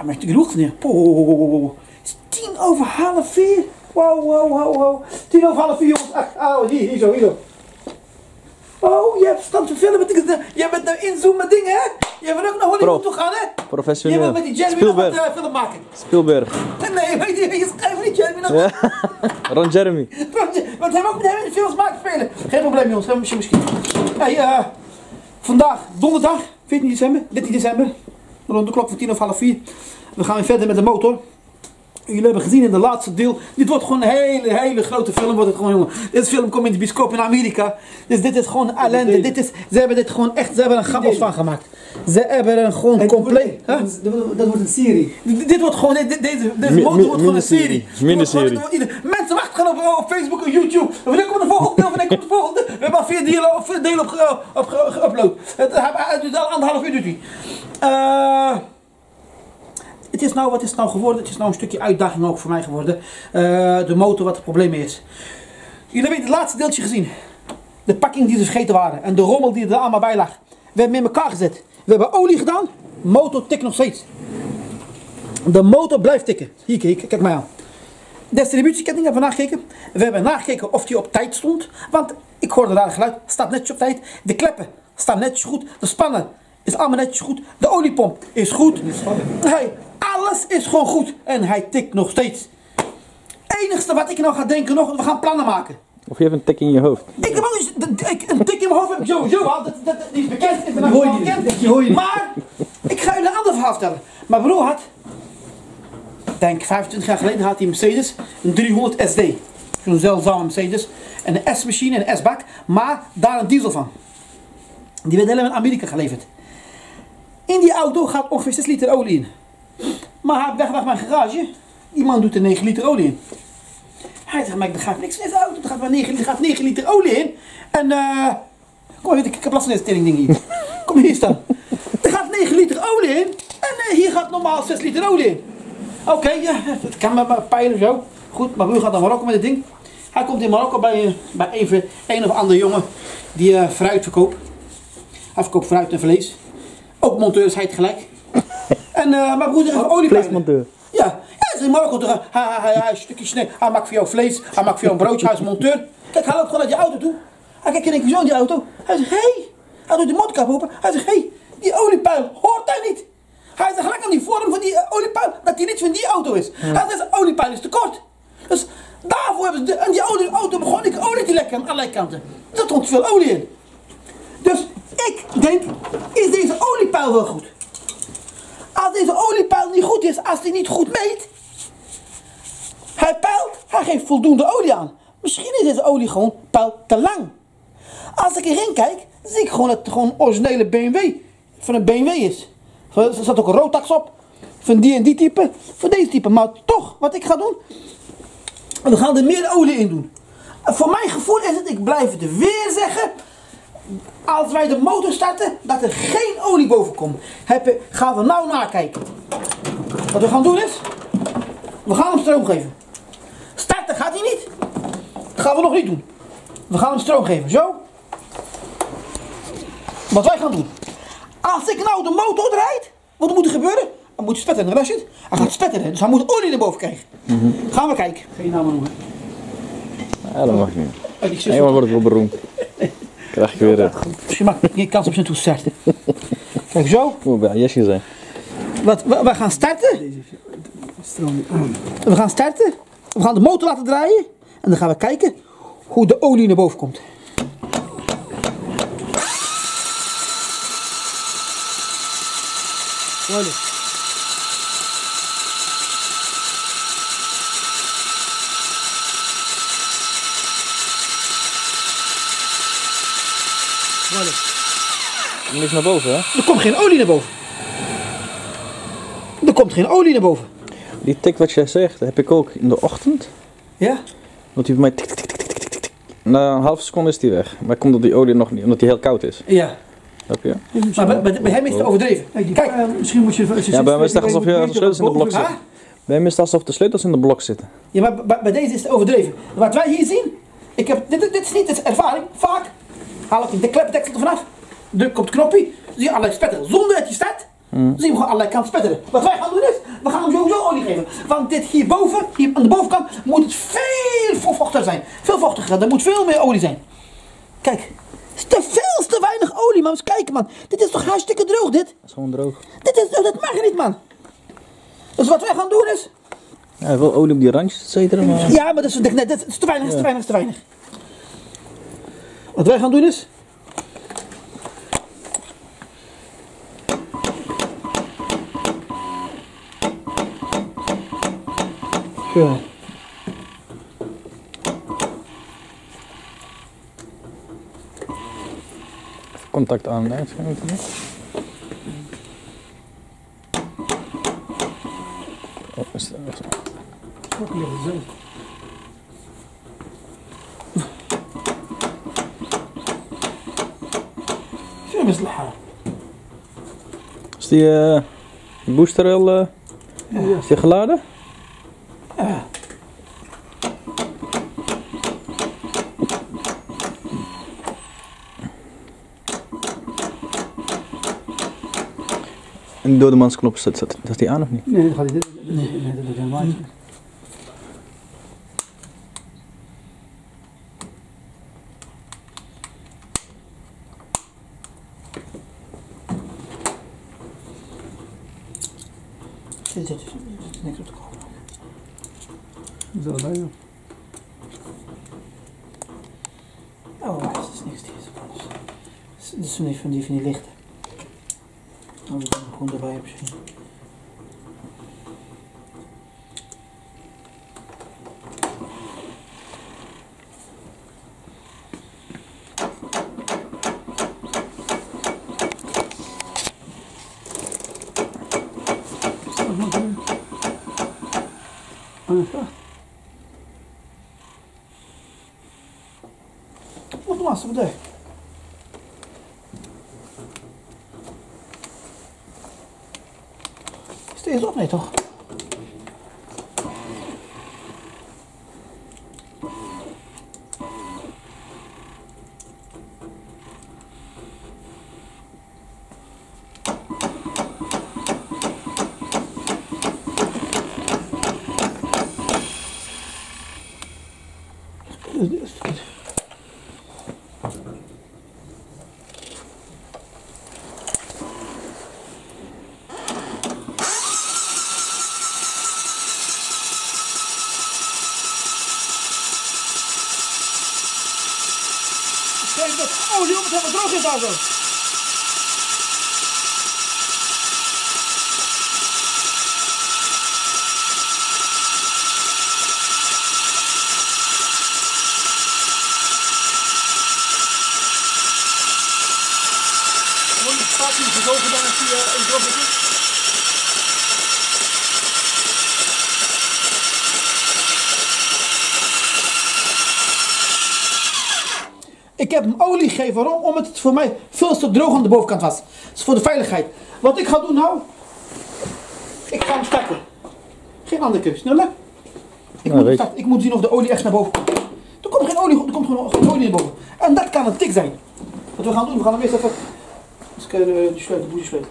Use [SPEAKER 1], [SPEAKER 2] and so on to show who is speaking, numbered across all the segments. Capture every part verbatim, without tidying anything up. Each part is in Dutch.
[SPEAKER 1] möchte genoeg neer. Oh, het is tien over half vier. Wow, wow, wow, wow. Tien over half vier, jongens. Ah, oh, hier, hier zo, hier zo. Oh, je hebt verstand van filmen. Jij bent nou inzoomen dingen, hè? Jij wil ook naar Hollywood toe gaan, hè?
[SPEAKER 2] Professioneel.
[SPEAKER 1] Jij wil met die Jeremy
[SPEAKER 2] Spielberg.
[SPEAKER 1] nog wat uh, film maken.
[SPEAKER 2] Spielberg.
[SPEAKER 1] Nee, weet je, je schrijft niet Jeremy nog.
[SPEAKER 2] Ja. Ron Jeremy.
[SPEAKER 1] Want hij wil ook met hem in de films maken spelen. Geen probleem, jongens. Gaan we misschien. Hey, uh, vandaag, donderdag, veertien december, dertien december. Rond de klok van tien of half vier. We gaan weer verder met de motor. Jullie hebben gezien in de laatste deel. Dit wordt gewoon een hele, hele grote film. Wordt het gewoon, jongen. Deze film komt in de bioscoop in Amerika. Dus dit is gewoon ellende. Dit is, ze hebben dit gewoon echt. Ze hebben er een grappels van gemaakt. Ze hebben er gewoon en compleet.
[SPEAKER 3] Dat, huh? dat, wordt, dat wordt een serie.
[SPEAKER 1] Dit, dit wordt gewoon. Dit, deze deze motor wordt gewoon een serie.
[SPEAKER 2] Miniserie.
[SPEAKER 1] Mensen wachten gaan op, op Facebook en YouTube. Wanneer komt de volgende deel? Wanneer komt de volgende? We hebben al vier delen op, delen op, op, op geüpload. Het, het duurt al anderhalf uur. Duurt hij. Uh, Het is nou, wat is het nou geworden? Het is nou een stukje uitdaging ook voor mij geworden. Uh, de motor, wat het probleem is. Jullie hebben het laatste deeltje gezien. De pakking die ze vergeten waren. En de rommel die er allemaal bij lag. We hebben hem in elkaar gezet. We hebben olie gedaan. Motor tikt nog steeds. De motor blijft tikken. Hier, kijk, kijk maar aan. De distributieketting hebben we nagekeken. We hebben nagekeken of die op tijd stond. Want ik hoorde daar geluid. Staat netjes op tijd. De kleppen staan netjes goed. De spannen is allemaal netjes goed. De oliepomp is goed. Hey, alles is gewoon goed. En hij tikt nog steeds. Het enigste wat ik nou ga denken nog, we gaan plannen maken.
[SPEAKER 2] Of je hebt een tik in je hoofd.
[SPEAKER 1] Ik heb ook eens, een tik in mijn hoofd heb ik sowieso al. Dat, dat, die is bekend. Ik ben hoor je bekend. Die hoor je. Maar, ik ga jullie een ander verhaal vertellen. Mijn broer had, ik denk vijfentwintig jaar geleden had hij een Mercedes. Een driehonderd S D. Zo'n zeldzame Mercedes. En een S-machine en een S-bak. Maar daar een diesel van. Die werd helemaal in Amerika geleverd. In die auto gaat ongeveer zes liter olie in. Maar hij heeft weggebracht mijn garage. Die man doet er negen liter olie in. Hij zegt, maar ik begrijp niks van deze auto. Er gaat maar negen, er gaat negen liter olie in. En eh... Uh, kom maar, ik heb last van deze ding hier. Kom hier staan. Er gaat negen liter olie in. En uh, hier gaat normaal zes liter olie in. Oké, okay, ja, dat kan met mijn pijlen zo. Goed, maar we gaan naar Marokko met dit ding. Hij komt in Marokko bij, uh, bij even een of andere jongen die uh, fruit verkoopt. Hij verkoopt fruit en vlees. Ook monteur is hij tegelijk. En uh, mijn broer heeft oliepijlen.
[SPEAKER 2] Vleesmonteur.
[SPEAKER 1] Ja, ja, hij is in Marokko. Hij, hij, hij, hij een stukje snee. Hij maakt voor jou vlees. Hij maakt voor jou een broodje. Hij is monteur. Kijk, hij loopt gewoon naar die auto toe. Hij kijkt in zo in die auto. Hij zegt, hé. Hey. Hij doet de mondkap open. Hij zegt, hé. Hey, die oliepeil hoort daar niet. Hij zegt gelijk aan die vorm van die uh, oliepeil dat die niet van die auto is. Ja. Hij zegt, de oliepeil is te kort. Dus daarvoor hebben ze de, en die oude auto begon ik olie te lekken aan allerlei kanten. Er stond veel olie in. Dus ik denk, is deze oliepeil wel goed? Als deze oliepeil niet goed is, als hij niet goed meet, hij peilt, hij geeft voldoende olie aan. Misschien is deze olie gewoon peil te lang. Als ik erin kijk, zie ik gewoon dat het gewoon een originele B M W van een B M W is. Er staat ook een Rotax op, van die en die type, van deze type. Maar toch, wat ik ga doen, we gaan er meer olie in doen. Voor mijn gevoel is het, ik blijf het weer zeggen, als wij de motor starten, dat er geen olie boven komt. Heb, gaan we nou nakijken. Wat we gaan doen is, we gaan hem stroom geven. Starten gaat hij niet. Dat gaan we nog niet doen. We gaan hem stroom geven, zo. Wat wij gaan doen. Als ik nou de motor draait, wat moet er gebeuren? Dan moet je spetteren, daar zit. Hij gaat spetteren, dus hij moet olie naar boven krijgen. Mm-hmm. Gaan we kijken. Geen namen noemen.
[SPEAKER 2] Ja, dat mag niet. Eenmaal wordt het wel beroemd. Krijg je weer.
[SPEAKER 1] Misschien maakt geen kans op zijn toe starten. Kijk zo.
[SPEAKER 2] Moet bij Jesje zijn.
[SPEAKER 1] Wat, we, we gaan starten. We gaan starten. We gaan de motor laten draaien. En dan gaan we kijken hoe de olie naar boven komt. Voilà.
[SPEAKER 2] En niks naar boven, hè?
[SPEAKER 1] Er komt geen olie naar boven. Er komt geen olie naar boven.
[SPEAKER 2] Die tik wat jij zegt, dat heb ik ook in de ochtend.
[SPEAKER 1] Ja?
[SPEAKER 2] Want die bij mij tik tik tik tik tik tik tik. Na een halve seconde is die weg. Maar komt dat die olie nog niet, omdat die heel koud is.
[SPEAKER 1] Ja.
[SPEAKER 2] Snap je?
[SPEAKER 1] Maar bij, bij, bij hem is het overdreven. Kijk,
[SPEAKER 3] uh, misschien moet je...
[SPEAKER 2] Ja, bij mij is het alsof je de sleutels in de blok zitten. Bij hem is het alsof de sleutels in de blok zitten.
[SPEAKER 1] Ja, maar bij, bij deze is het overdreven. Wat wij hier zien, ik heb, dit, dit is niet, dit is ervaring. Vaak haal ik de kleppendeksel er vanaf. Druk op het knopje, zie je allerlei spetteren. Zonder dat je start, hmm. zie je gewoon allerlei kanten spetteren. Wat wij gaan doen is, we gaan hem sowieso olie geven. Want dit hierboven, hier aan de bovenkant, moet het veel vochtiger zijn. Veel vochtiger, er moet veel meer olie zijn. Kijk, het is te veel, te weinig olie, man. Eens kijken, man. Dit is toch hartstikke droog, dit?
[SPEAKER 2] Dat is gewoon droog.
[SPEAKER 1] Dit is, dat mag niet, man. Dus wat wij gaan doen is...
[SPEAKER 2] Ja, wel olie op die randjes, et cetera, maar...
[SPEAKER 1] Ja, maar dat is, net, dat is te weinig, dat is te weinig, dat is te weinig. Wat wij gaan doen is... Ja.
[SPEAKER 2] Contact aan, hè? Oh, is dat zo?
[SPEAKER 1] شو مصلحة؟
[SPEAKER 2] Is die uh, booster al uh,
[SPEAKER 1] Ja.
[SPEAKER 2] is die geladen?
[SPEAKER 1] Ja.
[SPEAKER 2] En de dodemansknop, staat, staat, staat die aan of niet?
[SPEAKER 3] Nee, dat gaat niet. Nee, nee, dat doet helemaal niet.
[SPEAKER 1] Dit is niks op te kopen.
[SPEAKER 3] Zo, bijna.
[SPEAKER 1] Oh, dat is niks. Dit is niet van die, van die lichten. Oh, ik ben er gewoon erbij misschien. Wat was er daar? Steeds op, nee toch? Kijk dat olie op het helemaal droog is daar zo. Moet je vaak niet gezogen dan als je even droog is. Ik heb hem olie gegeven, waarom? Omdat het voor mij veel te droog aan de bovenkant was. Dat is voor de veiligheid. Wat ik ga doen nou, ik ga hem starten. Geen andere keus, sneller. Ik,
[SPEAKER 2] Ja,
[SPEAKER 1] moet,
[SPEAKER 2] weet.
[SPEAKER 1] starten. Ik moet zien of de olie echt naar boven komt. Er komt geen olie, er komt gewoon geen olie naar boven. En dat kan een tik zijn. Wat we gaan doen, we gaan hem eerst even... Eens kijken, de sleutel, de boezie sleutel.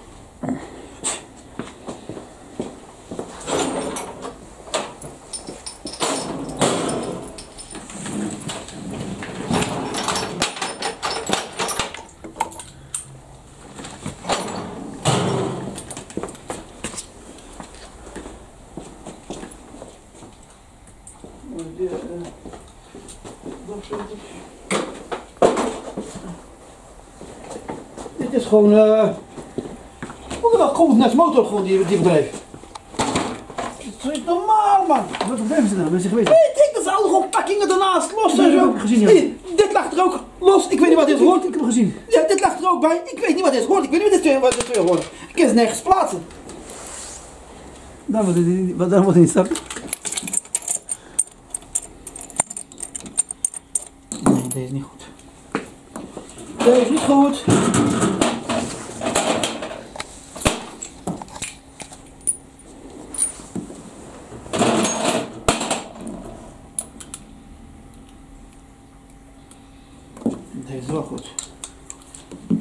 [SPEAKER 1] Dit is gewoon, uh, onderweg gewoon net motor gewoon die, die bedrijf. Het is niet normaal, man.
[SPEAKER 3] Wat probleem is er nou? Ben je geweest?
[SPEAKER 1] Weet ik, dat zijn alle gewoon pakkingen ernaast, los en
[SPEAKER 3] Ja,
[SPEAKER 1] zo.
[SPEAKER 3] heb ik gezien, ja.
[SPEAKER 1] Hey, dit lag er ook los, ik weet niet wat dit hoort.
[SPEAKER 3] Ik heb hem gezien.
[SPEAKER 1] Ja, dit lag er ook bij, ik weet niet wat dit hoort, ik weet niet wat dit, wat dit twee hoort. Ik kan het nergens plaatsen.
[SPEAKER 3] Daar wordt hij, daar wordt hij niet starten.
[SPEAKER 1] Nee, deze is niet goed. Deze is niet goed. Deze is wel goed.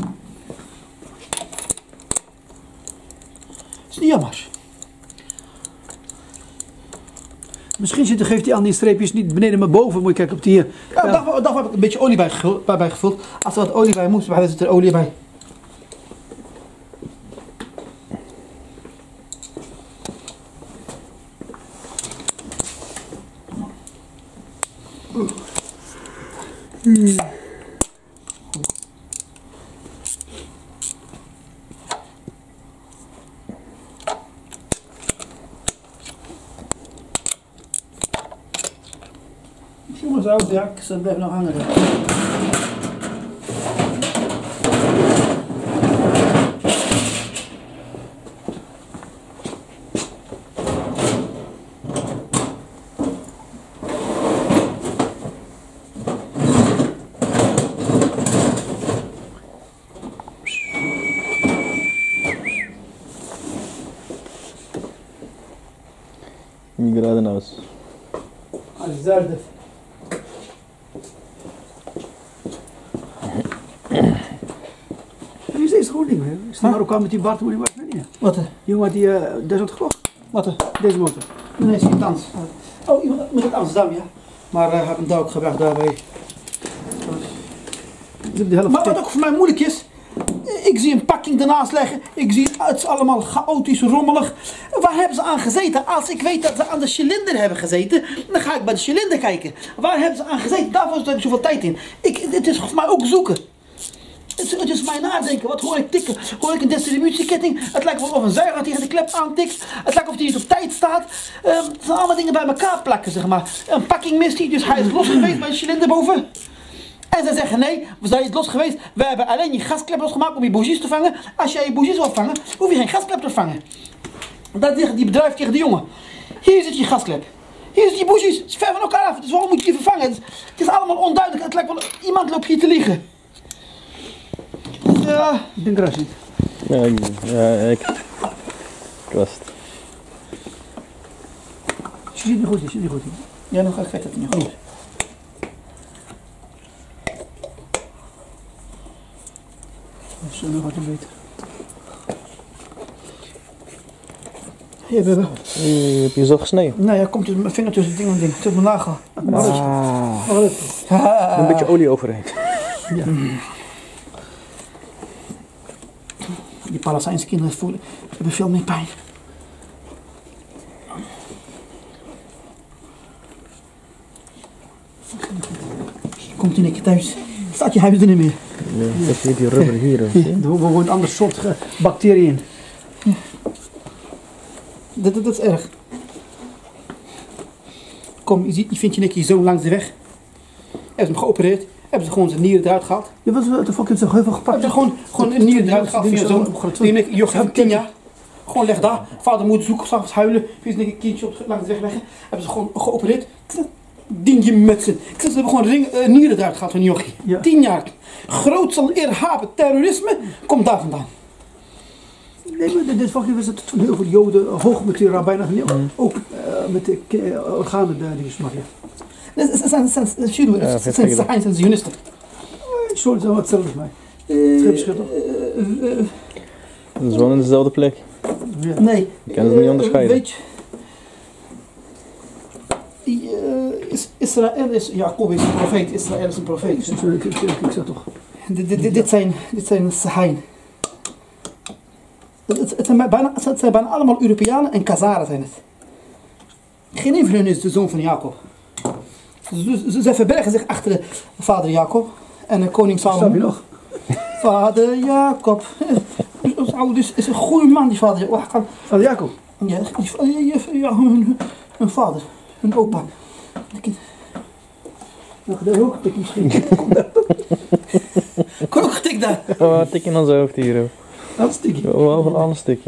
[SPEAKER 1] Is niet jammer.
[SPEAKER 3] Misschien zit, geeft hij aan die streepjes niet beneden maar boven. Moet je kijken op die hier.
[SPEAKER 1] Ja,
[SPEAKER 3] Ja.
[SPEAKER 1] Daarvoor, daarvoor heb ik een beetje olie bij, gevuld, bij, bij gevuld. Als er wat olie bij moet, dan zit er olie bij.
[SPEAKER 3] Hmm.
[SPEAKER 1] Jongens, oud, ja, ik zal blijven nog hangen.
[SPEAKER 2] niet geradeaus.
[SPEAKER 1] Als derde.
[SPEAKER 3] Wie is deze gewoon ding? Hè? Is die Marokkaan met die Bart, hoe die was? Nee,
[SPEAKER 1] Wat?
[SPEAKER 3] die jongen had die, uh, daar zat gekocht.
[SPEAKER 1] Wat?
[SPEAKER 3] Deze motor.
[SPEAKER 1] Nee, is geen dans. Oh, iemand met het Amsterdam, ja. Maar uh, heb een duik gebracht daarbij.
[SPEAKER 3] De helft
[SPEAKER 1] Maar wat ook voor mij moeilijk is, ik zie een pakking ernaast leggen, ik zie het is allemaal chaotisch, rommelig. Waar hebben ze aan gezeten? Als ik weet dat ze aan de cilinder hebben gezeten, dan ga ik bij de cilinder kijken. Waar hebben ze aan gezeten? Daarvoor zit ik zoveel tijd in. Ik, het is voor mij ook zoeken. Het is, het is mij nadenken. Wat hoor ik tikken? Hoor ik een distributieketting? Het lijkt wel of een zuiger tegen de klep aantikt. Het lijkt of die niet op tijd staat. Um, het zijn allemaal dingen bij elkaar plakken, zeg maar. Een pakking mist hij, dus hij is los geweest bij de cilinder boven. En ze zeggen nee, we zijn niet los geweest. We hebben alleen je gasklep losgemaakt om je bougies te vangen. Als jij je bougies wil vangen, hoef je geen gasklep te vangen. Dat zegt die bedrijf tegen de jongen. Hier zit je gasklep. Hier zit je bougies. Het is ver van elkaar af. Dus waarom moet je die vervangen? Het is, het is allemaal onduidelijk. Het lijkt wel iemand loopt hier te liegen. Ja.
[SPEAKER 3] Ik denk eruit ziet.
[SPEAKER 2] Ja, ik, ja, ik. Ik was het.
[SPEAKER 3] Je ziet niet goed, je ziet niet goed.
[SPEAKER 1] Ja, nog ga ik het niet goed.
[SPEAKER 3] Zo nog wat beter.
[SPEAKER 1] Hier, baby.
[SPEAKER 2] Je hebt je zo gesneden.
[SPEAKER 1] Nou ja, komt dus mijn vinger tussen het ding en ding. Het is mijn nagel.
[SPEAKER 2] Ah. Een beetje olie overheen.
[SPEAKER 3] Ja.
[SPEAKER 1] Die Palestijnse kinderen voelen, hebben veel meer pijn. Komt in een keer thuis. Staat je huis er niet meer.
[SPEAKER 2] Nee, dat zit die rubber hier.
[SPEAKER 3] Er hoeven gewoon een ander soort bacteriën in.
[SPEAKER 1] Ja. Dat, dat, dat is erg. Kom, je, ziet, je vindt je nekje zo langs de weg. Hebben ze hem geopereerd. Hebben ze gewoon zijn nieren eruit gehaald.
[SPEAKER 3] Ja, wat de fuck heeft ze heel veel gepakt?
[SPEAKER 1] Hebben ze gewoon, gewoon een nieren eruit gehaald. Via zo'n joch van tien jaar. Gewoon leg daar. Vader moet zoeken, s'avonds huilen. Vind je een kindje op, langs de weg leggen. Hebben ze gewoon geopereerd. Dingje met z'n. Ze hebben gewoon ring, uh, nieren eruit gehaald van een jochie.
[SPEAKER 3] Ja.
[SPEAKER 1] Tien jaar. Grootsel irhaben, terrorisme. Komt daar vandaan.
[SPEAKER 3] Nee, maar dit fucking was het toen heel veel Joden hoog met die rabbijnen gaan. Mm. Ook uh, met de uh, organen daar die smaak.
[SPEAKER 1] Het zijn Sahijn, zijn Zionisten.
[SPEAKER 3] Sorry, dat is hetzelfde als mij. Geen verschil toch?
[SPEAKER 2] Dat is wel in dezelfde plek.
[SPEAKER 1] Ja. Nee.
[SPEAKER 2] Je kan het niet onderscheiden.
[SPEAKER 1] Weet je, uh, is, Israël is, Jacob is een profeet, Israël is een profeet.
[SPEAKER 3] Sorry, ik, ik, ik, ik zeg toch.
[SPEAKER 1] Dit, dit, dit zijn, dit zijn Sahijn. Het, het, zijn bijna, het zijn bijna allemaal Europeanen en Khazaren zijn het. Geen een van hen is de zoon van Jacob. Ze, ze, ze verbergen zich achter de vader Jacob en de koning Salomo.
[SPEAKER 3] Snap je nog?
[SPEAKER 1] Vader Jacob. Dus, dus is een goede man die vader Jacob. Kan...
[SPEAKER 3] Vader Jacob?
[SPEAKER 1] Ja, ja hun, hun vader, hun opa.
[SPEAKER 3] Nou, dat ook getikt misschien.
[SPEAKER 1] Kon ook getikt daar.
[SPEAKER 2] Oh, een tikje aan zijn hoofd hier.
[SPEAKER 3] Dat stikje.
[SPEAKER 2] Oh, wel van alles stikje.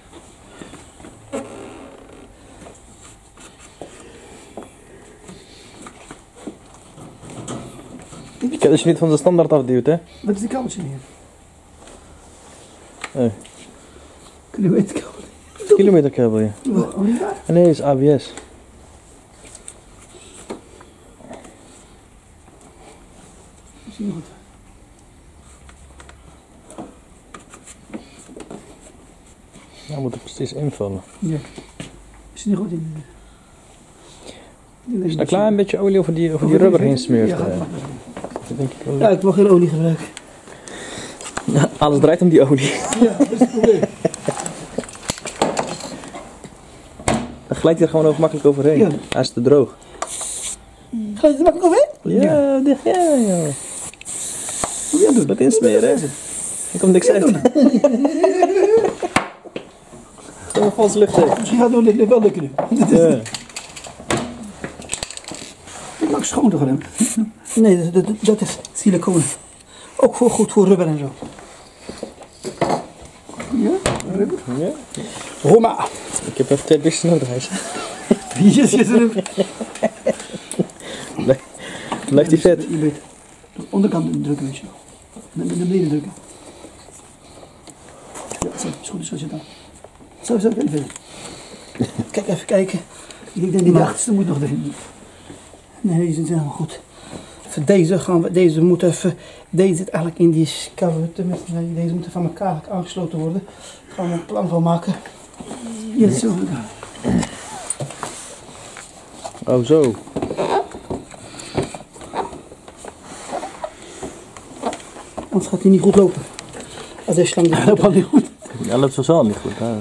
[SPEAKER 2] Kijk, als je niet van de standaard afduwt, hè?
[SPEAKER 3] Wat is die kabeltje hier?
[SPEAKER 2] Hey.
[SPEAKER 3] Kilometerkabel.
[SPEAKER 2] Kilometerkabel, ja.
[SPEAKER 3] Oh, niet waar?
[SPEAKER 2] Nee, het is A B S.
[SPEAKER 3] Ik zie nog goed.
[SPEAKER 2] Nou, moet het precies invullen.
[SPEAKER 3] Ja. Is niet goed in.
[SPEAKER 2] Als je een klein beetje olie over die, over die rubber heen smeurt.
[SPEAKER 3] Ja,
[SPEAKER 2] Uh,
[SPEAKER 3] gaat
[SPEAKER 2] dat denk ik wel.
[SPEAKER 3] ja, ik mag geen olie gebruiken.
[SPEAKER 2] Alles draait om die olie.
[SPEAKER 3] Ja, dat is het probleem.
[SPEAKER 2] Dan glijdt hij er gewoon over makkelijk overheen.
[SPEAKER 3] Ja.
[SPEAKER 2] Hij is te droog.
[SPEAKER 1] Ga je het makkelijk overheen?
[SPEAKER 2] Ja, ja, ja. ja.
[SPEAKER 3] Moet je dat doen?
[SPEAKER 2] Wat insmeren. Ik kom niks uit. Gewoon valse lucht tegen.
[SPEAKER 3] Misschien gaat het wel- wel lukken nu.
[SPEAKER 2] Ja.
[SPEAKER 3] Ik maak schoon toch hem.
[SPEAKER 1] Nee, dat, dat, dat is siliconen. Ook voor, goed voor rubber en zo.
[SPEAKER 3] Ja, rubber.
[SPEAKER 2] Ja.
[SPEAKER 1] Roma.
[SPEAKER 2] Ik heb even twee blikjes nodig, hij zei.
[SPEAKER 3] Yes, yes, rubber.
[SPEAKER 2] Blijft die vet?
[SPEAKER 3] Je weet, de onderkant drukken, weet je. Naar naar beneden drukken. Ja, zo, is goed, zo zit dan. Zo, zo, kijk verder.
[SPEAKER 1] Kijk even kijken.
[SPEAKER 3] Ik denk die achterste moet nog erin.
[SPEAKER 1] Nee, die zit helemaal goed. Voor deze gaan we, deze moet even, deze zit eigenlijk in die cover, tenminste, nee, deze moet van elkaar aangesloten worden. Daar gaan we een plan van maken.
[SPEAKER 3] Ja, zo.
[SPEAKER 2] Oh, zo.
[SPEAKER 1] Anders gaat hij niet goed lopen. Als deze slang
[SPEAKER 3] Dat loopt al niet goed.
[SPEAKER 2] Ja, dat was wel niet goed. Ja.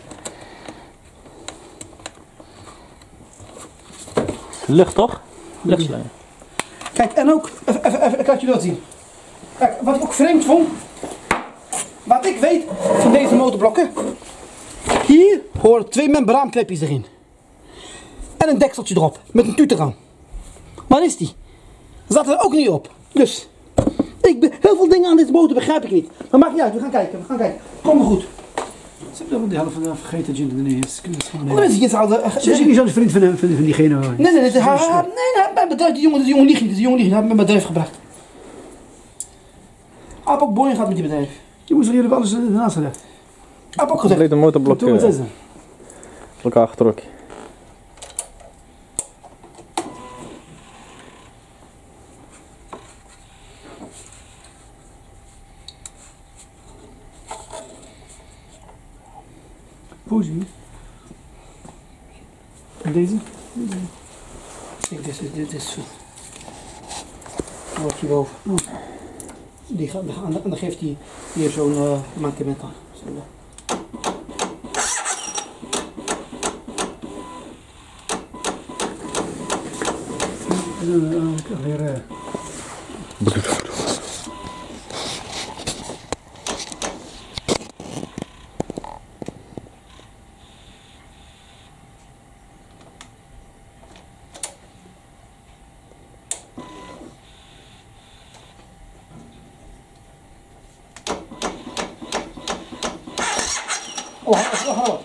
[SPEAKER 2] Lucht toch? Luchtslijm.
[SPEAKER 1] Kijk, en ook, even, even, even, ik laat je dat zien. Kijk, wat ik ook vreemd vond, wat ik weet van deze motorblokken, hier horen twee membraanklepjes erin. En een dekseltje erop, met een tuut eraan. Waar is die? Zat er ook niet op. Dus, ik, be- heel veel dingen aan deze motor begrijp ik niet. Maar maakt niet uit, we gaan kijken, we gaan kijken. Kom maar goed.
[SPEAKER 3] Ze hebben wel de helft van de vergeten gin er niet. Ze kunnen het gewoon
[SPEAKER 1] Oh, mensen hier zouden...
[SPEAKER 3] Ze is niet zo'n vriend van, hem, van, van diegene hoor.
[SPEAKER 1] Nee, nee, nee, hij, hij, nee, nee, mijn bedrijf, die jongen, die jongen liegt niet, die jongen liegt niet, hij heeft mijn bedrijf gebracht. Hij heeft ook boeien gehad met die bedrijf.
[SPEAKER 3] Je moest jullie wel alles ernaast gelegd.
[SPEAKER 1] Hij heeft ook gezegd.
[SPEAKER 2] Complete motorblok
[SPEAKER 3] Toen wat
[SPEAKER 2] uh,
[SPEAKER 3] is het?
[SPEAKER 2] elkaar getrokken.
[SPEAKER 3] Poesie. En deze?
[SPEAKER 1] Kijk, dit is, dit is, wat hierboven.
[SPEAKER 3] Oh.
[SPEAKER 1] Die gaat, en dan geeft hij hier zo'n uh, mankement aan. Zo, uh.
[SPEAKER 3] En dan uh, weer... Uh,
[SPEAKER 1] Oh, wacht, wacht, wacht.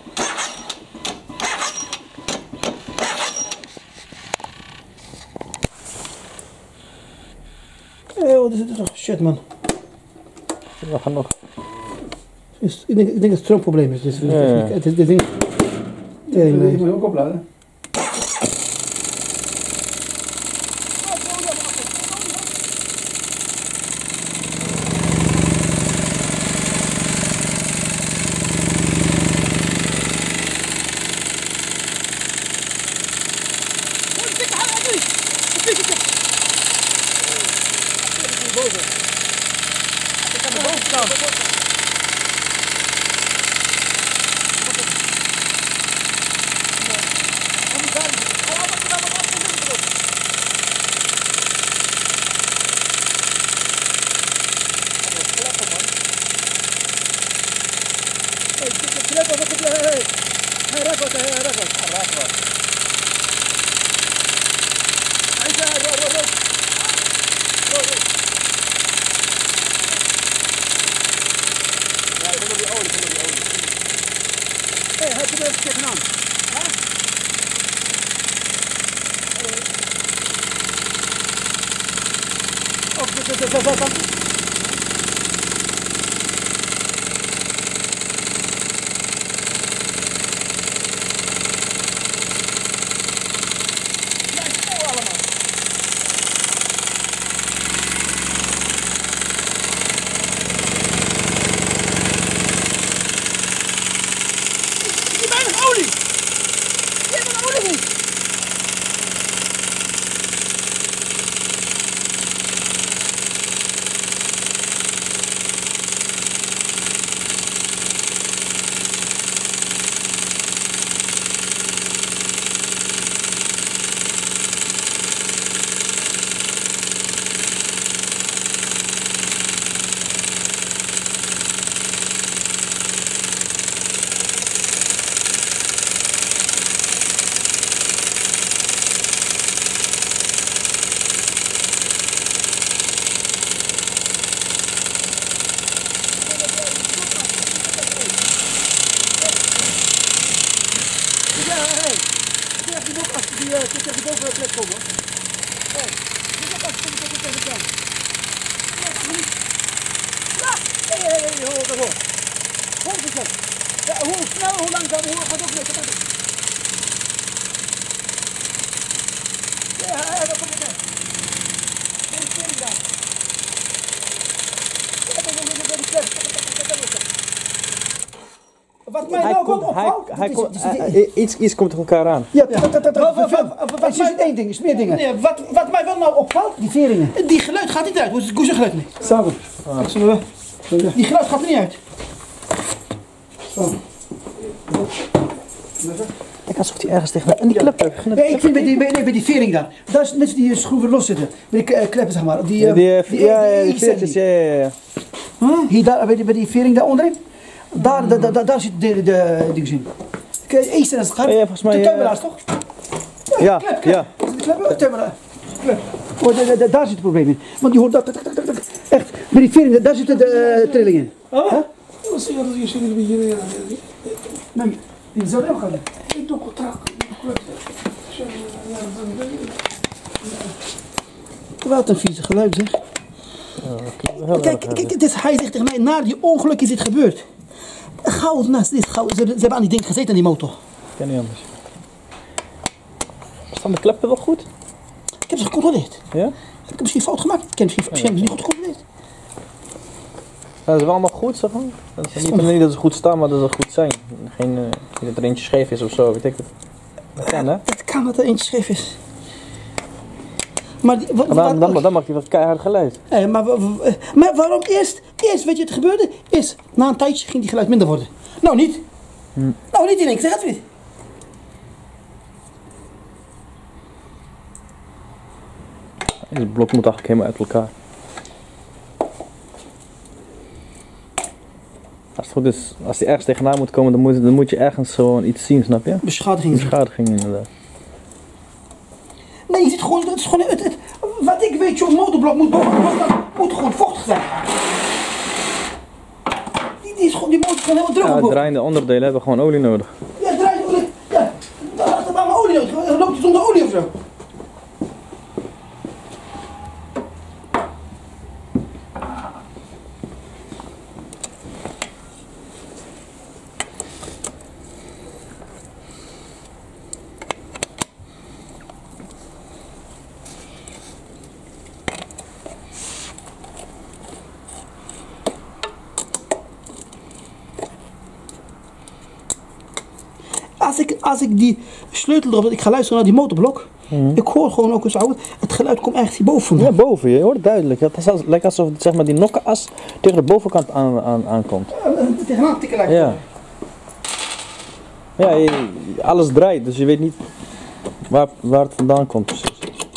[SPEAKER 1] Eh, wat is dit toch? Shit, man.
[SPEAKER 2] We gaan nog.
[SPEAKER 1] Is, ik, denk, ik denk dat het stroomprobleem is. Dus,
[SPEAKER 2] Ja, ja.
[SPEAKER 1] Het, het, dit ding.
[SPEAKER 3] die
[SPEAKER 1] Nee,
[SPEAKER 3] moet je ook opladen.
[SPEAKER 1] Hé, heb je er even tegenaan? Oh, dat, dat, dat, dat, dat. Je bent een olie! Je hebt een olie niet!
[SPEAKER 3] dit heb ik boven de plek komen hoor. Kijk, dit is als ik het tegen kan. Ja, hé, hé, hé, hoor, hoor, hoor. honderd procent. Ja, hoe snel, hoe langzaam, hoe gaat ook mee. Ja, ja, dat komt het. Dit is het daar. Ja, dat is het, dat is het. Wat mij
[SPEAKER 2] Hij
[SPEAKER 3] nou
[SPEAKER 2] komt,
[SPEAKER 3] wel
[SPEAKER 2] hij,
[SPEAKER 3] opvalt,
[SPEAKER 2] hij
[SPEAKER 3] dat
[SPEAKER 2] komt,
[SPEAKER 3] is-
[SPEAKER 2] eh, eh, iets, iets komt tegen elkaar aan.
[SPEAKER 3] Ja, dat, dat, dat,
[SPEAKER 1] Wat- wat-
[SPEAKER 3] dat,
[SPEAKER 1] wat- wat-
[SPEAKER 3] het is
[SPEAKER 1] wat-
[SPEAKER 3] niet één ding, het is meer dingen.
[SPEAKER 1] Nee, wat, wat mij wel nou opvalt,
[SPEAKER 3] Die veringen.
[SPEAKER 1] die geluid gaat niet uit. Hoe is het hoe is het geluid niet?
[SPEAKER 3] Samen.
[SPEAKER 1] Zullen we? Die geluid gaat er niet uit.
[SPEAKER 3] Zo.
[SPEAKER 2] Kijk alsof hij ergens tegen... En die kleppen.
[SPEAKER 3] Nee, ik vind bij die, bij, nee, bij die vering daar. Daar is net die schroeven los zitten. Bij die eh, kleppen zeg maar. Die,
[SPEAKER 2] Ja,
[SPEAKER 3] eh,
[SPEAKER 2] die, eh,
[SPEAKER 3] die-
[SPEAKER 2] ja, ja,
[SPEAKER 3] die
[SPEAKER 2] die veertjes, ja, ja, ja.
[SPEAKER 3] Huh? Hier daar, bij die, bij die vering daar onderin. Daar, daar, daar, daar zit de, de dingen in. Kijk, eerst en het gaat.
[SPEAKER 2] Ja, ja, volgens mij,
[SPEAKER 3] De
[SPEAKER 2] eh,
[SPEAKER 3] tuimelaars toch?
[SPEAKER 2] Ja,
[SPEAKER 3] Klep, klep.
[SPEAKER 2] ja.
[SPEAKER 3] Is het de klep? Oh, tuimelaar. Klep. Oh, da- da- da- daar zit het probleem in. Want je hoort dat, dat, dat, dat, dat. Echt, bij die vering, daar zitten de uh, trillingen in.
[SPEAKER 1] Oh?
[SPEAKER 3] Huh?
[SPEAKER 4] Wat zie je dat je zullen we hier
[SPEAKER 3] Nee, die zou er ook gaan.
[SPEAKER 4] Ik doe contract.
[SPEAKER 1] Wat een vieze geluid zeg. Kijk, kijk, het is, hij zegt tegen mij, na die ongeluk is dit gebeurd. Gauw naast dit, gauw, ze, ze hebben aan die ding gezeten aan die motor.
[SPEAKER 2] Ken niet anders. Staan de kleppen wel goed?
[SPEAKER 1] Ik heb ze gecontroleerd.
[SPEAKER 2] Ja?
[SPEAKER 1] Ik heb misschien fout gemaakt. Ik heb misschien, misschien hebben ze niet goed gecontroleerd.
[SPEAKER 2] Zijn ze wel allemaal goed, zeg maar? Dat is niet, niet dat ze goed staan, maar dat ze goed zijn. Geen, uh, niet dat er eentje scheef is of zo, weet ik het. Dat kan, hè?
[SPEAKER 1] Het kan dat er eentje scheef is. Maar, die, wa-
[SPEAKER 2] Maar dan,
[SPEAKER 1] wa-
[SPEAKER 2] dan, dan maakt hij wat keihard geluid.
[SPEAKER 1] eh, maar, wa- wa- eh, maar waarom eerst, eerst, weet je wat er gebeurde? Is, na een tijdje ging die geluid minder worden. Nou niet.
[SPEAKER 2] Hm.
[SPEAKER 1] Nou niet in één keer, zeg het niet.
[SPEAKER 2] Het blok moet eigenlijk helemaal uit elkaar. Als het goed is, als hij ergens tegenaan moet komen, dan moet, dan moet je ergens gewoon iets zien, snap je?
[SPEAKER 1] Beschadiging.
[SPEAKER 2] Beschadiging inderdaad.
[SPEAKER 1] Nee, je ziet gewoon, het is gewoon, het, het, wat ik weet, zo'n motorblok moet boven, moet gewoon vochtig zijn. Die, die, is gewoon, die motor is gewoon helemaal druk
[SPEAKER 2] Ja,
[SPEAKER 1] op boven.
[SPEAKER 2] draaiende onderdelen hebben gewoon olie nodig.
[SPEAKER 1] Ja, draai olie. Ja, daar had er maar olie nodig. Dan loopt hij zonder olie of zo. Als ik, als ik die sleutel erop, ik ga luisteren naar die motorblok.
[SPEAKER 2] Mhm.
[SPEAKER 1] Ik hoor gewoon ook eens oude, het geluid komt echt hierboven.
[SPEAKER 2] Ja, boven, je hoort het duidelijk. Het is als- lijkt alsof zeg maar, die nokkenas tegen de bovenkant aan, aan, aankomt.
[SPEAKER 1] Uh, tegenaan tikken lijkt.
[SPEAKER 2] Ja. Ja, je- alles draait, dus je weet niet waar, waar het vandaan komt precies.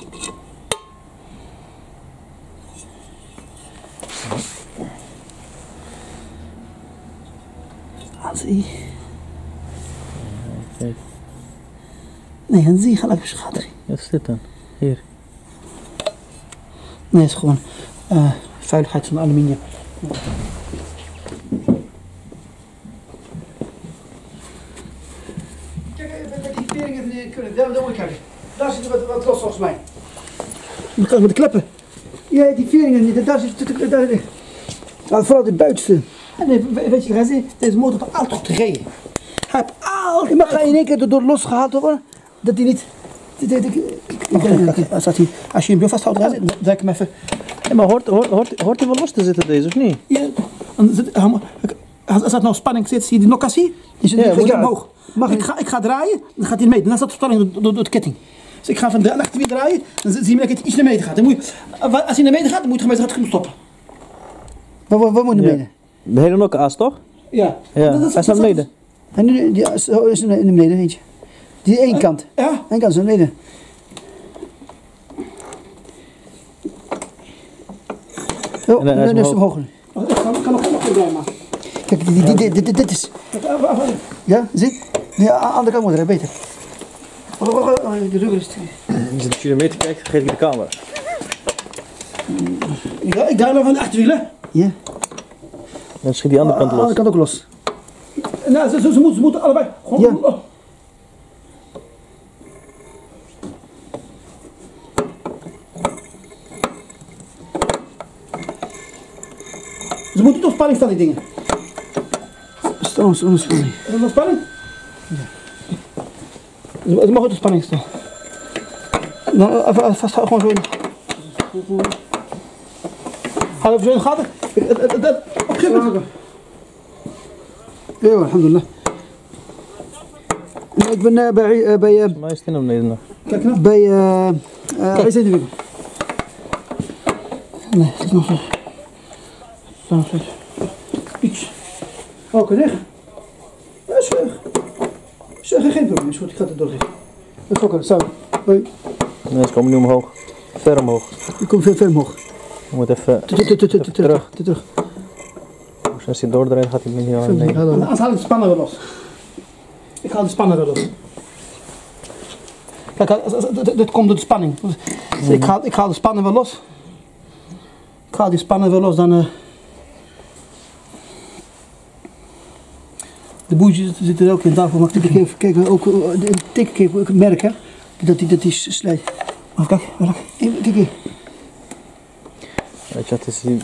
[SPEAKER 1] Als hij...
[SPEAKER 2] Kijk,
[SPEAKER 1] Nee, dan zie je geluidsbeschadiging.
[SPEAKER 2] wat is dit dan? Hier.
[SPEAKER 1] Nee, het is gewoon uh, vuiligheid van aluminium.
[SPEAKER 3] Kijk, met die veringen die kunnen, daar moet ik kijken. Daar zit wat, wat los volgens mij.
[SPEAKER 1] Dan kan ik met de kleppen.
[SPEAKER 3] Ja, die veringen, die- daar zit, daar, nou, vooral de buitenste.
[SPEAKER 1] En nee, we- weet je, hij zei, deze motor heeft altijd goed gereden. Hij heeft altijd...
[SPEAKER 3] Maar ga je in één keer door, door losgehaald worden? Dat die niet... die- die- die-
[SPEAKER 1] Wacht even, kijk, als, dat hij, als je hem weer vasthoudt, dan dan draai ik hem even...
[SPEAKER 2] Ja, maar hoort, hoort, hoort, hoort hij wel los te zitten deze of niet?
[SPEAKER 1] Ja, dan zit, als, als dat nou spanning zit, zie je die nokassie? Die zit
[SPEAKER 3] Ja,
[SPEAKER 1] die
[SPEAKER 3] moet
[SPEAKER 1] gaat
[SPEAKER 3] uit.
[SPEAKER 1] omhoog.
[SPEAKER 3] Mag
[SPEAKER 1] ik,
[SPEAKER 3] niet.
[SPEAKER 1] ga, ik ga draaien, dan gaat hij mee. Dan staat de spanning door, door, door de ketting. Dus ik ga van naar achter weer draaien, dan zie je dat het iets naar beneden gaat. Dan moet je, als hij naar beneden gaat, dan moet je gemeenschap gaan stoppen.
[SPEAKER 3] Waar, waar, waar moet je
[SPEAKER 2] Ja.
[SPEAKER 3] beneden?
[SPEAKER 2] De hele nokkenas toch?
[SPEAKER 1] Ja.
[SPEAKER 2] Ja,
[SPEAKER 1] Dat is-
[SPEAKER 2] hij staat
[SPEAKER 1] dat is-
[SPEAKER 2] beneden.
[SPEAKER 3] En nu, die is, oh, is er naar beneden, eentje. Die één kant.
[SPEAKER 1] Ja.
[SPEAKER 3] Eén kant is naar beneden. Oh,
[SPEAKER 2] En, eh, hij is
[SPEAKER 3] nu is
[SPEAKER 2] omhoog.
[SPEAKER 3] het omhoog.
[SPEAKER 1] Ik kan, ik kan nog geen draaien maken.
[SPEAKER 3] Kijk, die, die, die, dit, dit, dit is... Ja, zit? Ja, aan de andere kant moet er beter. Oh, oh, oh, oh, de ruggen is...
[SPEAKER 2] Als je de kilometer kijkt, geef ik de camera.
[SPEAKER 1] Ik, ik draai nog van de achterwielen.
[SPEAKER 3] Ja.
[SPEAKER 2] Dan schiet die andere kant
[SPEAKER 3] Aan de
[SPEAKER 2] los.
[SPEAKER 3] kant ook los.
[SPEAKER 1] Nou, ze, ze, ze, moeten, ze moeten allebei gewoon...
[SPEAKER 3] Ja.
[SPEAKER 1] Oh. Ze moeten op spanning staan, die dingen.
[SPEAKER 3] Staan ze onder spanning.
[SPEAKER 1] Is dat op spanning? Ja. Ze mogen op spanning staan. Dan even vasthouden, gewoon zo in. Ga even zo in de gaten. Op een gegeven moment. Ja, alhamdulillah. Ik ben uh, bij... Uh, bij uh,
[SPEAKER 2] Maar is het in op beneden nog?
[SPEAKER 1] Kijk nou. Bij... Uh, uh, Kijk. Bij winkel. Nee, het is nog zo. Nog steeds. Iets. Oh, kan weg. Ja, is weg. Zeg, geen probleem. Is goed, ik ga het doorheen. Even fokken, zo. Hoi.
[SPEAKER 2] Nee, ze komen nu omhoog. Ver omhoog.
[SPEAKER 1] Ik kom veel, veel omhoog.
[SPEAKER 2] Je moet even,
[SPEAKER 1] even terug. terug.
[SPEAKER 2] Als hij doordraait gaat hij niet naar beneden.
[SPEAKER 1] Anders haal ik de spanner weer los. Ik haal de spanner weer los. Kijk, dit komt door de spanning. Dus ik, haal, ik haal de spanner weer los. Ik haal die spanner weer los, dan... Uh, de boeitjes zitten er ook in daarvoor, maar ik tik even, kijk, ook, tik ik even, ik merk hè, dat die, dat die slijt. Maar kijk, kijk, even, kijk hier.
[SPEAKER 2] Weet je, het is hier...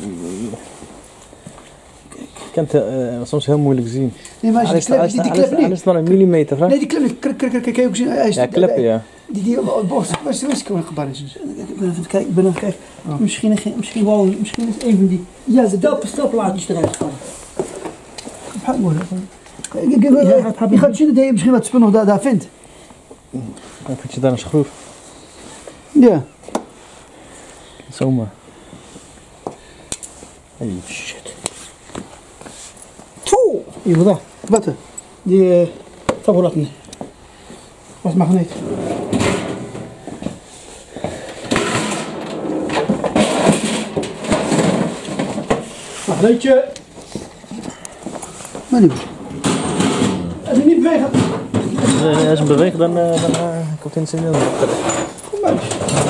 [SPEAKER 2] Ik kan het uh, soms heel moeilijk zien.
[SPEAKER 3] Nee, maar als je die klep, die, die klep niet.
[SPEAKER 2] Hij is maar een millimeter, hè?
[SPEAKER 3] Nee, die klep niet. Kijk, kijk, kijk, kijk, kijk.
[SPEAKER 2] Ja, kleppen, ja.
[SPEAKER 3] Die, die op het borst, waar is het gebaar is?
[SPEAKER 1] Ik ben even kijken, ik ben even kijken. Oh. Misschien, misschien, wel, misschien is even die... Ja, de stelplaatjes eruit gevallen.
[SPEAKER 3] Gaat mooi, hè? Ik, ik, ik, ja, je gaat zien dat je misschien wat spul nog daar, daar vindt.
[SPEAKER 2] Dan vind je daar een schroef.
[SPEAKER 3] Ja.
[SPEAKER 2] Zomaar.
[SPEAKER 1] Hey, shit. Toe! Hier, wat? Wat? Die uh, taboratten. Was magneet. Magneetje.
[SPEAKER 3] Maar niet.
[SPEAKER 1] Als je niet beweegt.
[SPEAKER 2] Als hij uh, beweegt, dan, uh, dan uh, komt hij in zijn wiel.
[SPEAKER 1] Kom maar.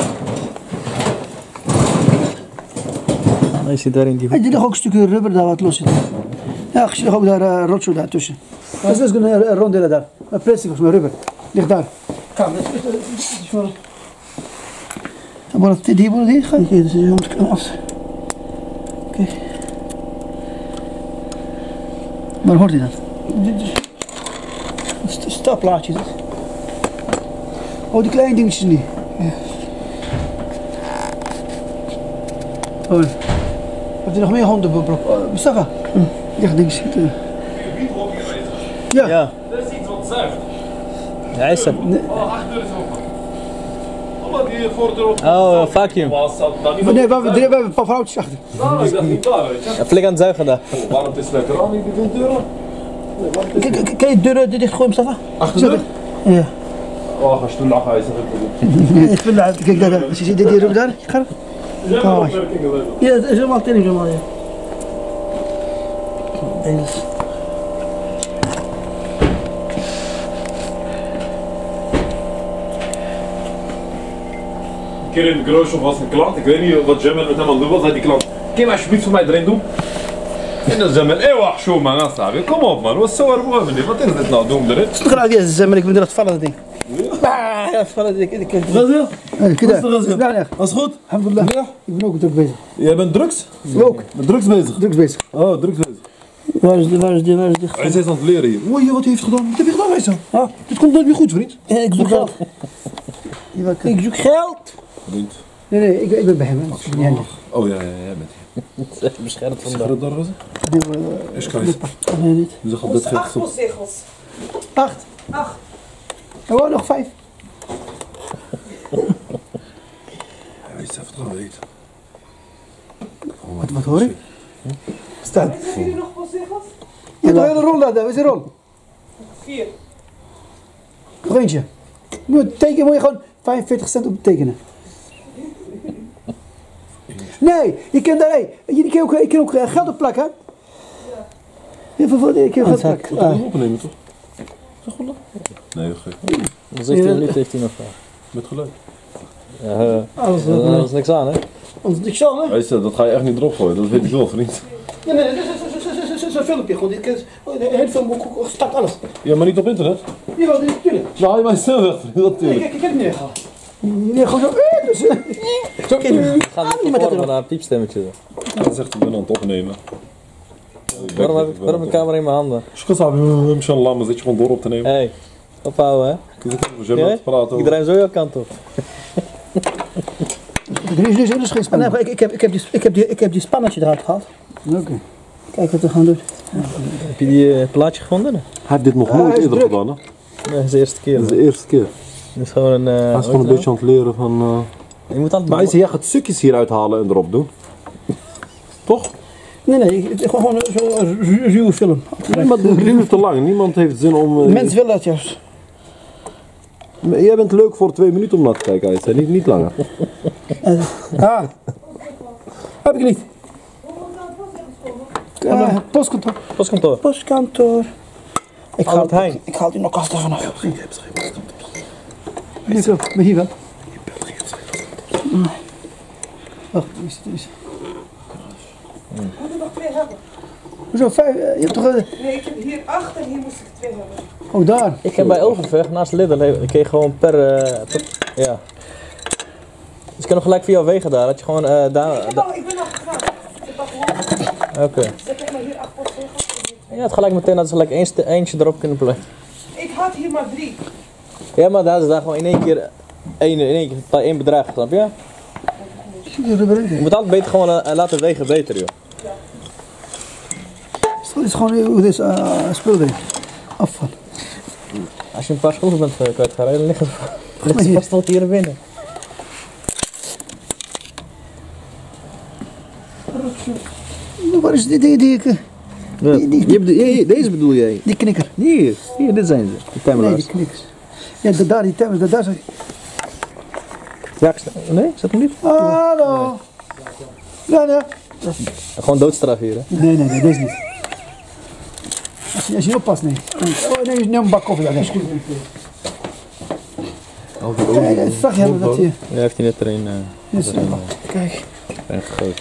[SPEAKER 2] Hij zit daar in die hoek.
[SPEAKER 3] Hij doet nog ook een stukje rubber daar wat los zit. Ja, ik zie ook daar uh, rotzooi daartussen. Dat is dus een uh, rondelen daar. Een plastic of met rubber. Ligt daar.
[SPEAKER 1] Kan, dat is, dat is voor...
[SPEAKER 3] Dan wordt het die wordt hier gaan.
[SPEAKER 1] Kijk, dus je moet kunnen af. Kijk.
[SPEAKER 3] Waar hoort hij dat?
[SPEAKER 1] Dit is... Dat is een stapplaatje. Dit.
[SPEAKER 3] Oh, die kleine dingetjes niet.
[SPEAKER 1] Ja.
[SPEAKER 3] Oh. Heb je nog meer honden, uh, Mustafa? Hm. Ja, dingetjes. Uh. Ja.
[SPEAKER 2] Ja.
[SPEAKER 5] Dat is iets wat zuigt.
[SPEAKER 2] Ja, hij is er.
[SPEAKER 5] Nee. Oh, acht deur is open. Oh, die voor de rot.
[SPEAKER 2] Oh, vacuüm.
[SPEAKER 3] Maar nee, we hebben, we hebben een paar vrouwtjes achter.
[SPEAKER 5] Nou, ik dacht niet klaar, weet je.
[SPEAKER 2] Ja, flink aan het zuigen daar.
[SPEAKER 5] Oh, waarom het is lekker aan, die ventdeuren?
[SPEAKER 1] Kan je de deur dichtgooien, Mustafa?
[SPEAKER 5] Achter de deur?
[SPEAKER 1] Ja.
[SPEAKER 5] Oh, ga je toen lachen, hij zegt
[SPEAKER 3] Ik vind het. Kijk daar, zie je die rubber daar? Ga.
[SPEAKER 5] er.
[SPEAKER 3] Kan wel.
[SPEAKER 1] Ja, dat is helemaal tering helemaal, ja. Deze is...
[SPEAKER 5] Een keer in de grootshop was een klant, ik weet niet wat Jamal met hem aan het doen was, zei die klant, kun je maar alsjeblieft voor mij erin doen? En dan zei men, hé wacht, show man, aan kom op man, wat is zo erg mooi meneer, wat is dit nou, doen erin?
[SPEAKER 1] Het is toch raar, ja, maar ik ben er het vallen, dat ding. Ja, ja, vallen, ik ik ik.
[SPEAKER 4] Razil?
[SPEAKER 3] Kijk
[SPEAKER 4] Razil?
[SPEAKER 3] daar. Ja,
[SPEAKER 4] Was goed?
[SPEAKER 3] alhamdulillah.
[SPEAKER 4] Ja?
[SPEAKER 3] Ik ben ook druk bezig.
[SPEAKER 4] Jij bent drugs?
[SPEAKER 3] Ook.
[SPEAKER 4] Met drugs bezig?
[SPEAKER 3] Drugs bezig.
[SPEAKER 4] Oh, drugs bezig.
[SPEAKER 1] Waar is die, waar is die, waar is die?
[SPEAKER 5] Hij is aan het leren hier.
[SPEAKER 4] Oei, wat heeft gedaan? Wat heb je gedaan, Wijsa?
[SPEAKER 1] Ja.
[SPEAKER 4] Dit komt nooit meer goed, vriend.
[SPEAKER 1] Ja, ik zoek geld. Ik zoek geld.
[SPEAKER 5] Vriend.
[SPEAKER 3] Nee, nee, ik, ik ben bij hem. Hè. Ik ben niet handig.
[SPEAKER 5] Oh ja, ja, jij bent hier.
[SPEAKER 2] Ze is beschermd van
[SPEAKER 5] Gaat
[SPEAKER 2] de...
[SPEAKER 5] het daar was?
[SPEAKER 3] Nee, uh,
[SPEAKER 5] Is kwijt.
[SPEAKER 1] Nee, niet.
[SPEAKER 5] Dus dan gaat dit geld
[SPEAKER 6] Acht
[SPEAKER 5] stop.
[SPEAKER 6] postzegels.
[SPEAKER 3] acht.
[SPEAKER 6] Acht.
[SPEAKER 3] Oh, nog vijf.
[SPEAKER 5] Hij is even gaan weten.
[SPEAKER 3] Wat, wat hoor ik? Staat.
[SPEAKER 6] Hebben jullie nog postzegels?
[SPEAKER 3] Ja, de hele rol daar, waar is de rol?
[SPEAKER 6] Vier.
[SPEAKER 3] Nog eentje. Moet je tekenen, moet je gewoon vijfenveertig cent op tekenen. Nee, je kan daar, hey, je kan ook, je kan ook uh, geld op plakken. Ja, voor, voor, ik kan geld plakken.
[SPEAKER 5] Moet je hem opnemen toch? Is dat goed? Nee, gek.
[SPEAKER 2] zestien minuten heeft hij nog.
[SPEAKER 5] Met geluid.
[SPEAKER 2] Ja, uh,
[SPEAKER 1] Alles
[SPEAKER 2] uh, daar is niks aan, hè?
[SPEAKER 1] Ons niks aan, hè?
[SPEAKER 5] Weet je, dat ga je echt niet erop gooien, dat weet ik wel, vriend.
[SPEAKER 1] Nee, nee, dat is een filmpje gewoon. Dit is een film, start alles.
[SPEAKER 5] Ja, maar niet op internet.
[SPEAKER 1] Ja, natuurlijk.
[SPEAKER 5] Nou, haal je mij snel weg, vriend, dat
[SPEAKER 1] Nee,
[SPEAKER 5] natuurlijk.
[SPEAKER 1] kijk, ik heb het niet gehaald.
[SPEAKER 3] Nee, gewoon zo. eh, dus, eh.
[SPEAKER 1] Zo ken je.
[SPEAKER 2] Gaat niet
[SPEAKER 1] met dat
[SPEAKER 2] voor met een piepstemmetje.
[SPEAKER 5] Dat zegt hij, ik ben aan het opnemen.
[SPEAKER 2] Waarom heb ik, waarom heb ik de camera in mijn handen?
[SPEAKER 5] Inshallah, maar zit je gewoon door op te nemen.
[SPEAKER 2] Hé, hey, ophouden hè?
[SPEAKER 5] Ik zit over Jemma te praten.
[SPEAKER 2] Ik draai zo jouw kant op.
[SPEAKER 3] Er is, er is geen
[SPEAKER 1] Ah,
[SPEAKER 3] spanning.
[SPEAKER 1] nee, ik, ik, heb, ik, heb die, ik, heb die, ik heb die spannetje eruit gehaald.
[SPEAKER 3] Oké.
[SPEAKER 1] Kijk wat we gaan doen.
[SPEAKER 2] Heb je die uh, plaatje gevonden?
[SPEAKER 4] Hij heeft dit nog
[SPEAKER 3] Ja,
[SPEAKER 4] nooit
[SPEAKER 3] hij is
[SPEAKER 4] eerder
[SPEAKER 3] druk.
[SPEAKER 4] gedaan, hè?
[SPEAKER 2] Nee, dat is de eerste keer.
[SPEAKER 4] Dat is de eerste keer.
[SPEAKER 2] Dit is gewoon een... Uh,
[SPEAKER 4] Hij is gewoon een beetje aan het leren van... Uh...
[SPEAKER 2] Je moet altijd...
[SPEAKER 4] Maar hij zei, jij gaat stukjes hier uithalen en erop doen. Toch?
[SPEAKER 1] Nee, nee, het is gewoon zo'n ruwe film.
[SPEAKER 4] Nee, maar het duurt te lang. Niemand heeft zin om...
[SPEAKER 1] De
[SPEAKER 4] Uh...
[SPEAKER 1] mensen willen dat juist.
[SPEAKER 4] Jij bent leuk voor twee minuten om naar te kijken, hij zei. Niet, niet langer.
[SPEAKER 1] Uh, ah. Heb ik niet.
[SPEAKER 3] Uh, postkantoor.
[SPEAKER 2] Postkantoor.
[SPEAKER 1] Postkantoor. Ik ga,
[SPEAKER 2] Albert Heijn.
[SPEAKER 1] ik, ik haal die nog kast ervan af.
[SPEAKER 3] Hier wel, maar hier wel. Wacht, is het is.
[SPEAKER 6] Moet er nog twee hebben?
[SPEAKER 3] Hoezo, vijf? uh, Je hebt toch... Uh,
[SPEAKER 6] Nee, ik heb hier acht en hier moest ik twee hebben.
[SPEAKER 3] oh, daar.
[SPEAKER 2] Ik heb bij Overvecht naast Lidl, ik kreeg gewoon per... Uh, per ja. Dus ik kan nog gelijk via jou wegen daar, dat je gewoon uh, daar...
[SPEAKER 6] Ik,
[SPEAKER 2] Da
[SPEAKER 6] heb al, ik ben al gegaan. Ik heb al geholpen.
[SPEAKER 2] Oké.
[SPEAKER 6] Dus ik heb maar hier acht postzegels.
[SPEAKER 2] Ja, het gelijk meteen dat ze gelijk eentje, eentje erop kunnen plakken.
[SPEAKER 6] Ik had hier maar drie.
[SPEAKER 2] Ja, maar daar is daar gewoon in één keer één, in één keer één bedrag, snap je? Je moet altijd beter gewoon uh, laten wegen beter, joh.
[SPEAKER 3] Het is gewoon hoe dit uh, spul erin. Afval.
[SPEAKER 2] Als je een paar schoenen bent uh, kwijtgeraakt, dan liggen ze, liggen
[SPEAKER 3] maar
[SPEAKER 2] ze
[SPEAKER 3] hier.
[SPEAKER 2] vast wel hier binnen.
[SPEAKER 3] Waar is die, die, die, die, die, die,
[SPEAKER 2] Je bedoel, je- deze bedoel jij?
[SPEAKER 3] die knikker?
[SPEAKER 2] Hier, hier, dit zijn ze. De
[SPEAKER 3] Nee,
[SPEAKER 2] timelaars.
[SPEAKER 3] die knikkers. Ja, da- daar, die timers, da- daar zag ik.
[SPEAKER 2] Ja, ik sta- nee, is dat hem niet?
[SPEAKER 3] Hallo. Ja, ja.
[SPEAKER 2] Gewoon doodstraf hier, hè?
[SPEAKER 3] Nee, nee, nee, deze niet. Als je, als je niet oppast, nee. Oh, nee, neem een bak koffie. Ja, dat is goed. Ja, ja, zag je hebben dat hier.
[SPEAKER 2] Ja, heeft hij net erin, uh,
[SPEAKER 3] Dit is,
[SPEAKER 2] erin, uh,
[SPEAKER 3] kijk.
[SPEAKER 2] erin gegooid.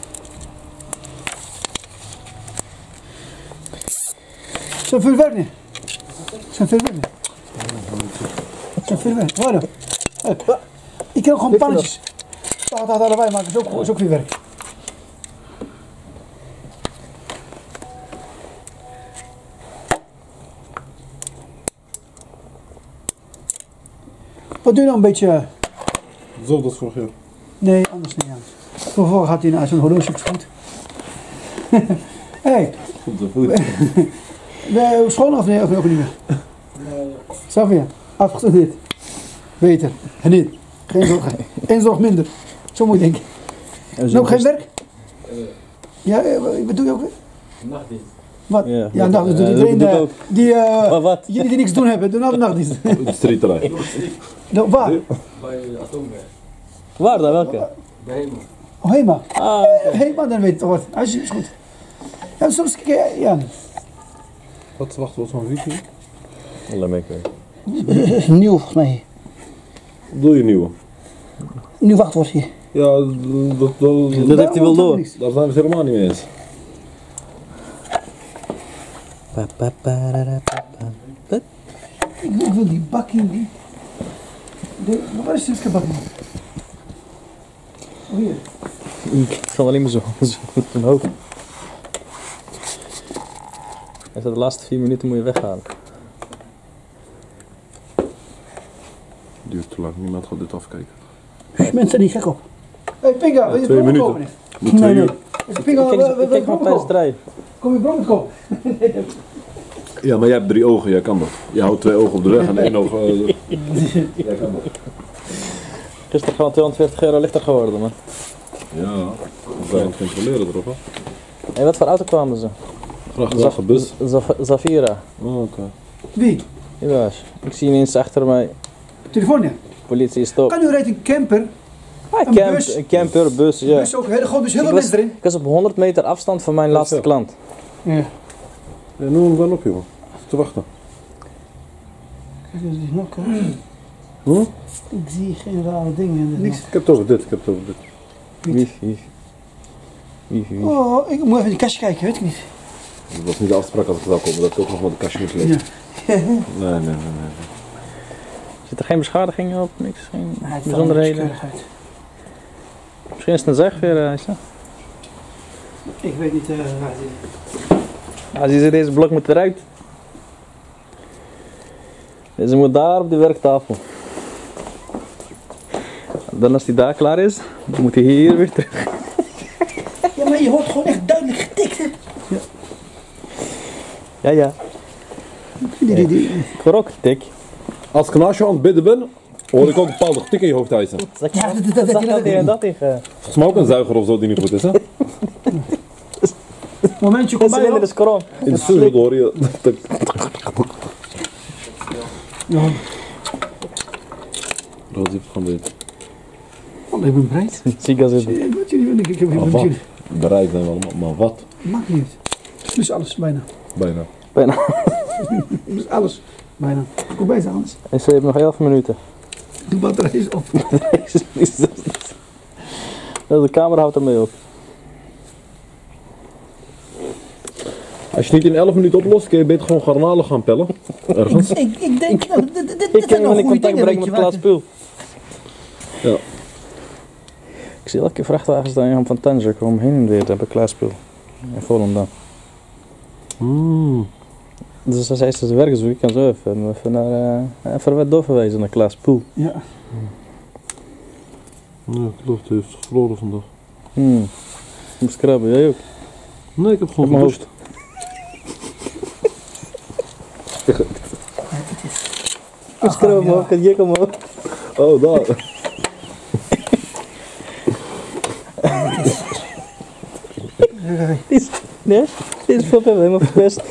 [SPEAKER 3] Zijn veel werk niet. Zijn veel werk niet. Zijn veel werk. Waar dan? Eh, Ik heb gewoon pannetjes. Dat dat allebei maken, is ook, is ook weer werk. Wat doe je nou een beetje?
[SPEAKER 4] Zo, dat is vorig jaar.
[SPEAKER 3] Nee, anders niet. Anders. Vervolgens gaat hij naar zo'n horloge op zijn voet. Hé, hey,
[SPEAKER 4] Op de voet.
[SPEAKER 3] ben je schoon of nee? Of ook niet meer? Nee. Safia, afgestudeerd. Beter. En niet. Geen zorg. Eén zorg minder. Zo moet je denken. Nog geen werk? Ja, eh, wat doe je ook weer?
[SPEAKER 7] Nachtdienst.
[SPEAKER 3] Wat?
[SPEAKER 2] Ja,
[SPEAKER 3] Ja, nou, dat doet
[SPEAKER 2] ja,
[SPEAKER 3] iedereen.
[SPEAKER 2] dat doe ik
[SPEAKER 3] eh,
[SPEAKER 2] ook.
[SPEAKER 3] die, eh,
[SPEAKER 2] Maar wat?
[SPEAKER 3] jullie die niks te doen hebben, doen altijd nachtdienst.
[SPEAKER 4] De streeterij.
[SPEAKER 3] Nou, waar?
[SPEAKER 7] Bij de atoomwerk.
[SPEAKER 2] Waar dan? Welke?
[SPEAKER 7] Bij Hema.
[SPEAKER 3] Oh, Hema.
[SPEAKER 2] Ah,
[SPEAKER 3] Hema, dan weet je het wat. Als je is goed. Ja, soms kijk je, ja.
[SPEAKER 4] Wat wacht, wat van wifi?
[SPEAKER 2] laat me kijken.
[SPEAKER 1] Nieuw volgens mij.
[SPEAKER 4] Doe je nieuwe?
[SPEAKER 1] Nieuw wachtwoord hier.
[SPEAKER 4] Ja, dat, dat, dat,
[SPEAKER 2] Dat heeft hij wel door.
[SPEAKER 4] daar zijn we het helemaal niet mee eens.
[SPEAKER 2] Pa, pa, pa, ra, ra, pa, pa. Wat?
[SPEAKER 3] Ik wil, ik wil die bakkie, die... De, waar is die bakkie? Oh, hier.
[SPEAKER 2] Ik kan alleen maar zo, zo goed omhoog. Hij zegt de laatste vier minuten moet je weghalen.
[SPEAKER 4] Duurt te lang, niemand gaat dit afkijken.
[SPEAKER 1] Mensen zijn niet gek op.
[SPEAKER 3] Hé, hey, Pinga, wil je
[SPEAKER 4] twee
[SPEAKER 3] brood
[SPEAKER 4] minuten.
[SPEAKER 3] kopen?
[SPEAKER 4] Moet twee
[SPEAKER 1] nee.
[SPEAKER 4] uur.
[SPEAKER 3] Pinga,
[SPEAKER 2] Ik
[SPEAKER 3] wil
[SPEAKER 2] kijk,
[SPEAKER 3] wil-
[SPEAKER 2] ik
[SPEAKER 3] wil je
[SPEAKER 2] kijk maar
[SPEAKER 3] brood
[SPEAKER 2] tijdens het
[SPEAKER 3] kopen?
[SPEAKER 2] rijden.
[SPEAKER 3] Kom je brood kopen?
[SPEAKER 4] Ja, maar jij hebt drie ogen, jij kan dat. Je houdt twee ogen op de weg en één oog... Uh, jij kan dat.
[SPEAKER 2] Gisteren gewoon tweehonderdveertig euro lichter geworden, man.
[SPEAKER 4] Ja, we zijn aan het controleren erop, hè.
[SPEAKER 2] En wat voor auto kwamen ze?
[SPEAKER 4] Vrachtwagenbus.
[SPEAKER 2] Zaf- Zafira.
[SPEAKER 4] Oh, oké.
[SPEAKER 3] Wie?
[SPEAKER 2] Ja, ik zie ineens achter mij,
[SPEAKER 3] Telefoon,
[SPEAKER 2] politie stop.
[SPEAKER 3] Kan u rijdt een camper?
[SPEAKER 2] Ah,
[SPEAKER 3] Een
[SPEAKER 2] camp,
[SPEAKER 3] bus.
[SPEAKER 2] een camper, bus, ja.
[SPEAKER 3] Dus ook hele groot, dus heel
[SPEAKER 2] Ik
[SPEAKER 3] veel
[SPEAKER 2] was,
[SPEAKER 3] mensen erin.
[SPEAKER 2] ik was op honderd meter afstand van mijn laatste
[SPEAKER 4] zo.
[SPEAKER 2] klant.
[SPEAKER 3] Ja.
[SPEAKER 4] Ja, noem hem dan op, jongen. Te wachten.
[SPEAKER 1] Kijk, dat is nog.
[SPEAKER 4] Hm?
[SPEAKER 1] Ik zie geen rare dingen.
[SPEAKER 3] Niks.
[SPEAKER 4] Ik heb het over dit, ik heb het over dit.
[SPEAKER 2] Wifi, wifi. Wifi, wifi.
[SPEAKER 1] Oh, ik moet even in de kastje kijken, weet ik niet.
[SPEAKER 4] Dat was niet de afspraak als ik zou komen, dat ik ook nog wat de kastje moest lezen.
[SPEAKER 3] Ja.
[SPEAKER 4] Nee, nee, nee, nee.
[SPEAKER 2] Zit er geen beschadigingen op? Niks? Geen
[SPEAKER 1] Hij heeft
[SPEAKER 2] bijzonderheden?
[SPEAKER 1] wel een keurig uit.
[SPEAKER 2] Misschien is het een zegveer, uh, is dat?
[SPEAKER 1] Ik weet niet uh, waar hij
[SPEAKER 2] Als je deze blok moet eruit. Deze moet daar op de werktafel. Dan als die daar klaar is, dan moet hij hier weer terug.
[SPEAKER 1] Ja, maar je hoort gewoon echt duidelijk getikt, hè?
[SPEAKER 2] Ja, ja.
[SPEAKER 3] Die, die, die.
[SPEAKER 2] Ik hoor ook een tik.
[SPEAKER 4] Als ik naast je aan het bidden ben, hoor ik ook een bepaalde tik in je hoofd hijsen.
[SPEAKER 2] Zag
[SPEAKER 1] Ja, dat- dat- dat-
[SPEAKER 2] zag
[SPEAKER 1] dat-
[SPEAKER 2] dat en dat tegen.
[SPEAKER 4] Volgens mij ook een zuiger of zo die niet goed is, hè?
[SPEAKER 1] Momentje, kom
[SPEAKER 2] Dat
[SPEAKER 1] bij
[SPEAKER 2] cilinder
[SPEAKER 1] je.
[SPEAKER 2] is krom.
[SPEAKER 4] In de stuur hoor je.
[SPEAKER 3] Ja,
[SPEAKER 4] Dat is van dit.
[SPEAKER 3] oh, ik ben bereid.
[SPEAKER 2] Zie ik als het.
[SPEAKER 3] Ik moet jullie, ik, ik heb
[SPEAKER 4] Maar
[SPEAKER 3] met
[SPEAKER 4] wat?
[SPEAKER 3] jullie.
[SPEAKER 4] Bereid zijn we allemaal, maar wat?
[SPEAKER 3] Maakt niet uit. Dus alles, bijna.
[SPEAKER 4] Bijna.
[SPEAKER 2] Bijna.
[SPEAKER 3] Dus alles, bijna. Kom bij ze, Hans.
[SPEAKER 2] En ze heeft nog elf minuten.
[SPEAKER 3] De batterij is op.
[SPEAKER 2] De camera houdt ermee op.
[SPEAKER 4] Als je niet in elf minuten oplost, kun je beter gewoon garnalen gaan pellen. Ergens.
[SPEAKER 1] Ik, ik denk, nou, dit, dit, dit
[SPEAKER 2] Ik
[SPEAKER 1] zijn
[SPEAKER 2] kan
[SPEAKER 1] nog
[SPEAKER 2] hem in
[SPEAKER 1] goede
[SPEAKER 2] contact
[SPEAKER 1] dingen,
[SPEAKER 2] brengen
[SPEAKER 1] weet
[SPEAKER 2] met
[SPEAKER 1] je
[SPEAKER 2] Klaas
[SPEAKER 1] wat?
[SPEAKER 2] Puul.
[SPEAKER 4] Ja.
[SPEAKER 2] Ik zie elke keer vrachtwagens dan Jan van Tanger komen heen en weer bij Klaas Puul. In Volendam.
[SPEAKER 4] Mm.
[SPEAKER 2] Dus dan zei ze, ze werken zo, ik kan zo even, even naar, uh, even wat doorverwijzen naar Klaas Puul.
[SPEAKER 3] Ja.
[SPEAKER 4] Ja, klopt, hij heeft verloren vandaag.
[SPEAKER 2] Hmm. Ik moest krabben, jij ook?
[SPEAKER 4] Nee, ik heb gewoon
[SPEAKER 2] Op mijn
[SPEAKER 4] gedoucht.
[SPEAKER 2] Ik moest krabben omhoog, ik had jek omhoog.
[SPEAKER 4] Oh, daar.
[SPEAKER 2] Dit is, nee, dit is veel helemaal verpest.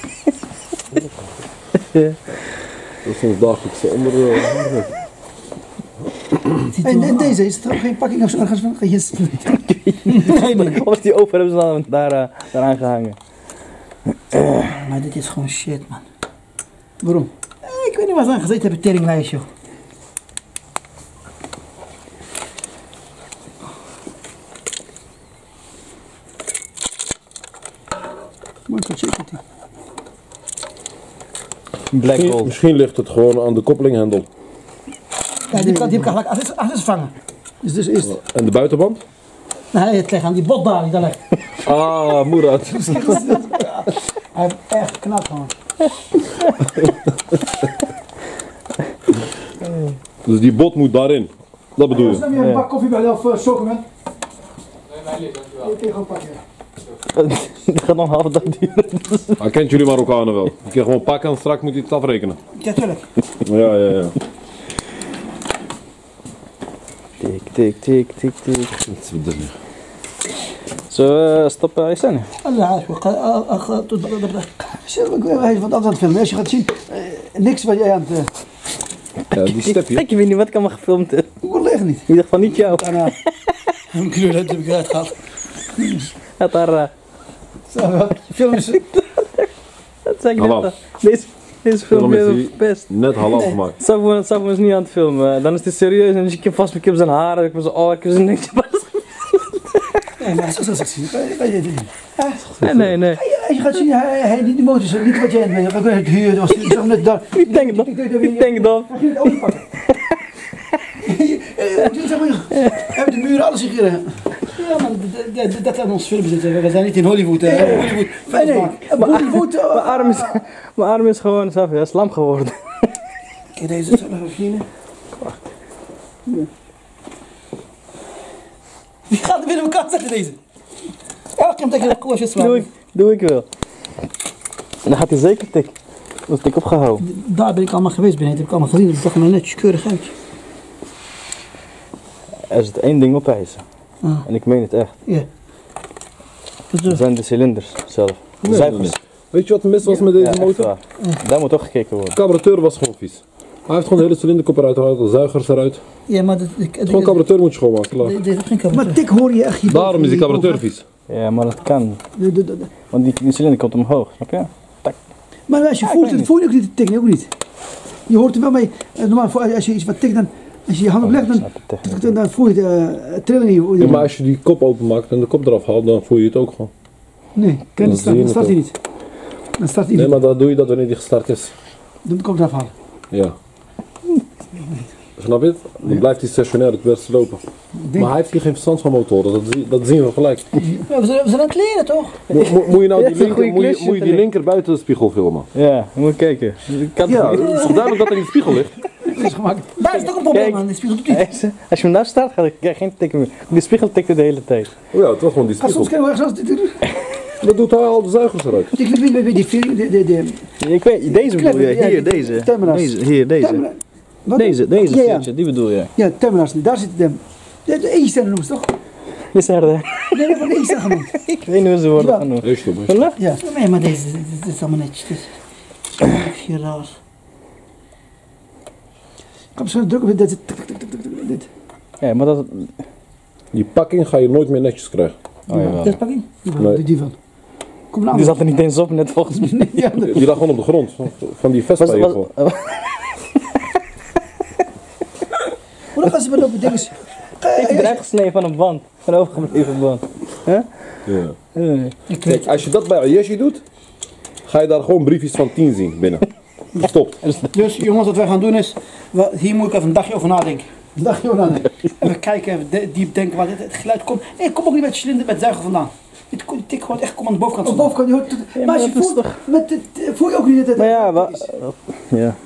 [SPEAKER 4] Dat is ons dagelijkse onder. Uh,
[SPEAKER 3] En, en deze, is er geen pakking of zo ergens van? Yes.
[SPEAKER 2] Nee, maar als die open hebben ze dan daar, uh, daar aangehangen.
[SPEAKER 1] Maar dit is gewoon shit, man.
[SPEAKER 3] Waarom?
[SPEAKER 1] Eh, Ik weet niet waar ze aan gezeten hebben, teringlijst, joh.
[SPEAKER 3] Mooi voor checken.
[SPEAKER 2] Black
[SPEAKER 4] misschien,
[SPEAKER 2] hole.
[SPEAKER 4] misschien ligt het gewoon aan de koppelinghendel.
[SPEAKER 1] Ja, die kan, die kan gelijk alles, alles vangen.
[SPEAKER 3] Dus dus is
[SPEAKER 4] En de buitenband?
[SPEAKER 1] Nee, het ligt aan die bot daar, die daar ligt.
[SPEAKER 4] Ah, Murat.
[SPEAKER 1] Hij heeft echt geknapt, gewoon.
[SPEAKER 4] Dus die bot moet daarin. Dat bedoel je?
[SPEAKER 3] Dan weer een bak koffie bij of uh, chocolade.
[SPEAKER 7] Nee, mijn lief, dankjewel.
[SPEAKER 3] Ik kan gewoon pakken.
[SPEAKER 2] Dat gaat nog een halve dag duren.
[SPEAKER 4] Hij kent jullie Marokkanen wel. Je kan gewoon pakken en straks moet hij het afrekenen.
[SPEAKER 1] Ja, tuurlijk.
[SPEAKER 4] Ja, ja, ja.
[SPEAKER 2] Tik, tik, tik, tik, tik.
[SPEAKER 4] Dat is wat dingen.
[SPEAKER 2] Zullen we stoppen, Aysen?
[SPEAKER 1] Allah, ik ga tot de
[SPEAKER 3] Zeg, ik wil even wat anders aan het filmen. Als je gaat zien, uh, niks wat jij aan het... Uh,
[SPEAKER 4] Ja, die stepje.
[SPEAKER 2] Ik weet niet wat ik allemaal gefilmd heb.
[SPEAKER 3] ik leg niet.
[SPEAKER 2] Ik dacht van niet jou.
[SPEAKER 1] daarna. Een kleur heb ik eruit gehaald.
[SPEAKER 2] Het daar, uh,
[SPEAKER 3] Zo, film is...
[SPEAKER 2] dat zeg ik
[SPEAKER 4] Hallo.
[SPEAKER 2] net. al. Deze, deze film
[SPEAKER 4] Film is
[SPEAKER 2] is
[SPEAKER 4] die-
[SPEAKER 2] verpest.
[SPEAKER 4] Net halal gemaakt.
[SPEAKER 2] Zou ik me eens niet aan het filmen. Dan is het serieus en dus ik heb vast ik heb zijn haren. Ik heb zo, oh, ik heb zijn niks.
[SPEAKER 3] Nee, maar zo zal ik zien. Kan je- kan je doen.
[SPEAKER 2] Nee, nee, nee.
[SPEAKER 3] Als je gaat zien, hij, hij, die, die motor is niet wat jij aan het weet. Ik huur, was zo net daar.
[SPEAKER 2] Ik denk dat.
[SPEAKER 3] Ik denk dat
[SPEAKER 2] Ik denk dat.
[SPEAKER 3] Ga je het olie pakken? Zeg maar, hebben de muren alles hier.
[SPEAKER 1] Ja, maar dat- dat- dat zijn ons films zitten. We zijn niet in Hollywood. eh, Hollywood.
[SPEAKER 3] Nee, nee. Bollywood.
[SPEAKER 2] Mijn arm is, mijn arm is gewoon zo, ja, slam geworden.
[SPEAKER 1] Kijk, deze is nog een Wie gaat er binnen elkaar zetten, deze? Elke keer tegen de koosjes
[SPEAKER 2] Doe
[SPEAKER 1] slaan.
[SPEAKER 2] ik, doe ik wel. En dan gaat hij zeker tik. Dat is tik opgehouden.
[SPEAKER 1] Daar ben ik allemaal geweest, ben ik heb ik allemaal gezien. Het zag er maar netjes keurig uit.
[SPEAKER 2] Er zit één ding op eisen.
[SPEAKER 1] Ah.
[SPEAKER 2] En ik meen het echt.
[SPEAKER 1] Ja. Dus
[SPEAKER 2] Dat
[SPEAKER 1] dus,
[SPEAKER 2] zijn de cilinders zelf. De
[SPEAKER 4] Nee, nee,
[SPEAKER 2] zuigers.
[SPEAKER 4] nee. Weet je wat er mis was met deze
[SPEAKER 2] Ja, echt
[SPEAKER 4] motor?
[SPEAKER 2] waar. Daar moet toch gekeken worden.
[SPEAKER 4] De carburateur was gewoon vies. Hij heeft gewoon de hele cilinderkop eruit gehaald, de zuigers eruit.
[SPEAKER 1] ja, maar dat, ik,
[SPEAKER 4] Gewoon carburateur moet je schoonmaken, klaar.
[SPEAKER 1] Deze heeft geen
[SPEAKER 3] Maar
[SPEAKER 1] carburateur.
[SPEAKER 3] tik hoor je echt hier.
[SPEAKER 4] Daarom is die carburateur vies.
[SPEAKER 2] Ja, maar dat kan.
[SPEAKER 3] De- de- de-
[SPEAKER 2] Want die, die cilinder komt omhoog, snap je?
[SPEAKER 3] Maar als je voelt, het voel je ook niet de tik, ook niet. Je hoort er wel mee. eh, Normaal, voor- als je iets wat tikt, dan als je je hand oplegt, dan,
[SPEAKER 2] Snap je techniek.
[SPEAKER 3] dan, dan voel je de uh, trilling in je.
[SPEAKER 4] Ja, maar als je die kop openmaakt en de kop eraf haalt, dan voel je het ook gewoon.
[SPEAKER 3] Nee,
[SPEAKER 4] Dan
[SPEAKER 3] dan
[SPEAKER 4] zie
[SPEAKER 3] start,
[SPEAKER 4] je
[SPEAKER 3] dan start
[SPEAKER 4] het
[SPEAKER 3] hij niet. Dan start hij
[SPEAKER 4] Nee,
[SPEAKER 3] niet.
[SPEAKER 4] maar dan doe je dat wanneer die gestart is.
[SPEAKER 3] Dan komt het afhalen.
[SPEAKER 4] Ja. Snap je het? Dan blijft hij stationair het beste lopen. Maar hij heeft hier geen verstand van motoren, dat, zie- dat zien we gelijk.
[SPEAKER 1] Ja, we, zijn, we zijn aan het leren toch?
[SPEAKER 4] Mo- mo- moet je nou
[SPEAKER 2] Ja,
[SPEAKER 4] die
[SPEAKER 2] dat is
[SPEAKER 4] linker,
[SPEAKER 2] een goede
[SPEAKER 4] moet je,
[SPEAKER 2] klusje
[SPEAKER 4] moet je
[SPEAKER 2] te
[SPEAKER 4] die
[SPEAKER 2] liggen.
[SPEAKER 4] linker buiten de spiegel filmen?
[SPEAKER 2] Ja, moet je kijken. Ik kan
[SPEAKER 4] Ja,
[SPEAKER 2] het
[SPEAKER 4] het
[SPEAKER 2] niet.
[SPEAKER 4] is toch duidelijk dat hij in de spiegel ligt?
[SPEAKER 3] Dat is gemaakt.
[SPEAKER 1] Daar is het ook een probleem
[SPEAKER 2] Kijk.
[SPEAKER 1] aan, die spiegel doet niet.
[SPEAKER 2] Als je als je hem daar staat, krijg je geen tikken meer. De spiegel tikt de hele tijd.
[SPEAKER 4] Oh ja, het was gewoon die
[SPEAKER 3] Ga soms
[SPEAKER 4] spiegel.
[SPEAKER 3] kunnen we ergens als
[SPEAKER 4] Dat doet hij al de zuigers eruit.
[SPEAKER 3] Ik weet niet, die film, de, de, de,
[SPEAKER 2] Ik weet, deze bedoel je.
[SPEAKER 3] Ja,
[SPEAKER 2] Hier,
[SPEAKER 3] die-
[SPEAKER 2] deze.
[SPEAKER 3] Terminals.
[SPEAKER 2] Deze, hier, deze.
[SPEAKER 3] Terminal- wat?
[SPEAKER 2] Deze, deze
[SPEAKER 3] Ja, ja.
[SPEAKER 2] feature, die bedoel je.
[SPEAKER 3] Ja, terminals, daar zit de, de, de E-ster noemen ze toch?
[SPEAKER 2] Dit is er.
[SPEAKER 3] Nee, nee, van de E-ster genoemd.
[SPEAKER 2] Ik weet niet hoe ze worden
[SPEAKER 3] Ja.
[SPEAKER 2] genoemd.
[SPEAKER 4] Rustig, rustig.
[SPEAKER 2] Voilà.
[SPEAKER 3] Ja.
[SPEAKER 1] Nee, maar deze, dit, dit is allemaal netjes. Dit is hier raar.
[SPEAKER 3] Kom zo druk op dit. dit, dit.
[SPEAKER 2] Ja, maar dat...
[SPEAKER 4] Die pakking ga je nooit meer netjes krijgen.
[SPEAKER 2] Oh ja,
[SPEAKER 1] Dit pak ik.
[SPEAKER 3] Die van,
[SPEAKER 4] Nee.
[SPEAKER 3] die, die van. Kom nou.
[SPEAKER 2] die zat er niet eens op net volgens mij.
[SPEAKER 3] Ja, de-
[SPEAKER 4] Die lag gewoon op de grond, van, van die
[SPEAKER 2] Was,
[SPEAKER 4] Vespa
[SPEAKER 2] was,
[SPEAKER 4] gewoon.
[SPEAKER 3] Hoe dan gaan ze met lopen dingen?
[SPEAKER 2] ik ben eruit gesneden van een band. Van een overgebleven band. Huh?
[SPEAKER 4] Ja.
[SPEAKER 2] Eh.
[SPEAKER 4] Kijk, als je dat bij Ayeshi doet, ga je daar gewoon briefjes van tien zien binnen. Stopt.
[SPEAKER 1] Dus jongens, wat wij gaan doen is, we- hier moet ik even een dagje over nadenken.
[SPEAKER 3] Dag Jonan.
[SPEAKER 1] Even kijken, even de- diep denken waar dit, het geluid komt. Nee, ik kom ook niet met de cilinder, met zuiger vandaan. Dit ko- tik gewoon echt kom aan de bovenkant
[SPEAKER 3] Op
[SPEAKER 1] vandaan.
[SPEAKER 3] bovenkant, je hoort het.
[SPEAKER 2] Ja,
[SPEAKER 3] Maar als
[SPEAKER 2] maar
[SPEAKER 3] je
[SPEAKER 2] dat is
[SPEAKER 3] voelt, met het, eh, voel je ook niet dat het...
[SPEAKER 2] Maar ja, wa- ja.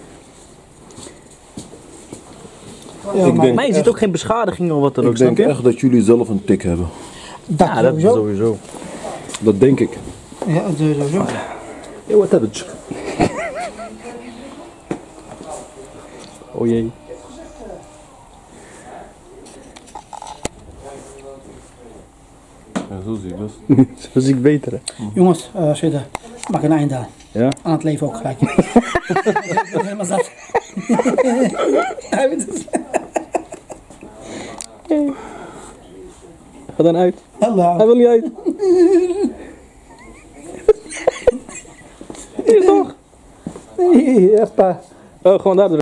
[SPEAKER 1] Ja,
[SPEAKER 4] Ik
[SPEAKER 1] maar-
[SPEAKER 4] denk-
[SPEAKER 2] Maar je ziet ook geen beschadiging of wat dan ook.
[SPEAKER 4] Ik denk
[SPEAKER 2] snap je?
[SPEAKER 4] echt dat jullie zelf een tik hebben.
[SPEAKER 1] dat
[SPEAKER 2] Ja, dat is
[SPEAKER 1] sowieso.
[SPEAKER 2] sowieso.
[SPEAKER 4] Dat denk ik.
[SPEAKER 1] Ja, sowieso.
[SPEAKER 4] Ja, wat heb je?
[SPEAKER 2] Oh jee.
[SPEAKER 4] Ja, zo zie ik dat.
[SPEAKER 2] Zo zie ik beter. Hè.
[SPEAKER 1] Jongens, uh, zitten. Maak een einde aan.
[SPEAKER 2] Ja?
[SPEAKER 1] Aan het leven ook gelijk. Ik ben helemaal zat. Hij weet het.
[SPEAKER 2] Ga dan uit. Hij
[SPEAKER 1] Hallo.
[SPEAKER 2] wil niet uit. Hier toch?
[SPEAKER 3] Nee, echt pa.
[SPEAKER 2] Oh, gewoon daar.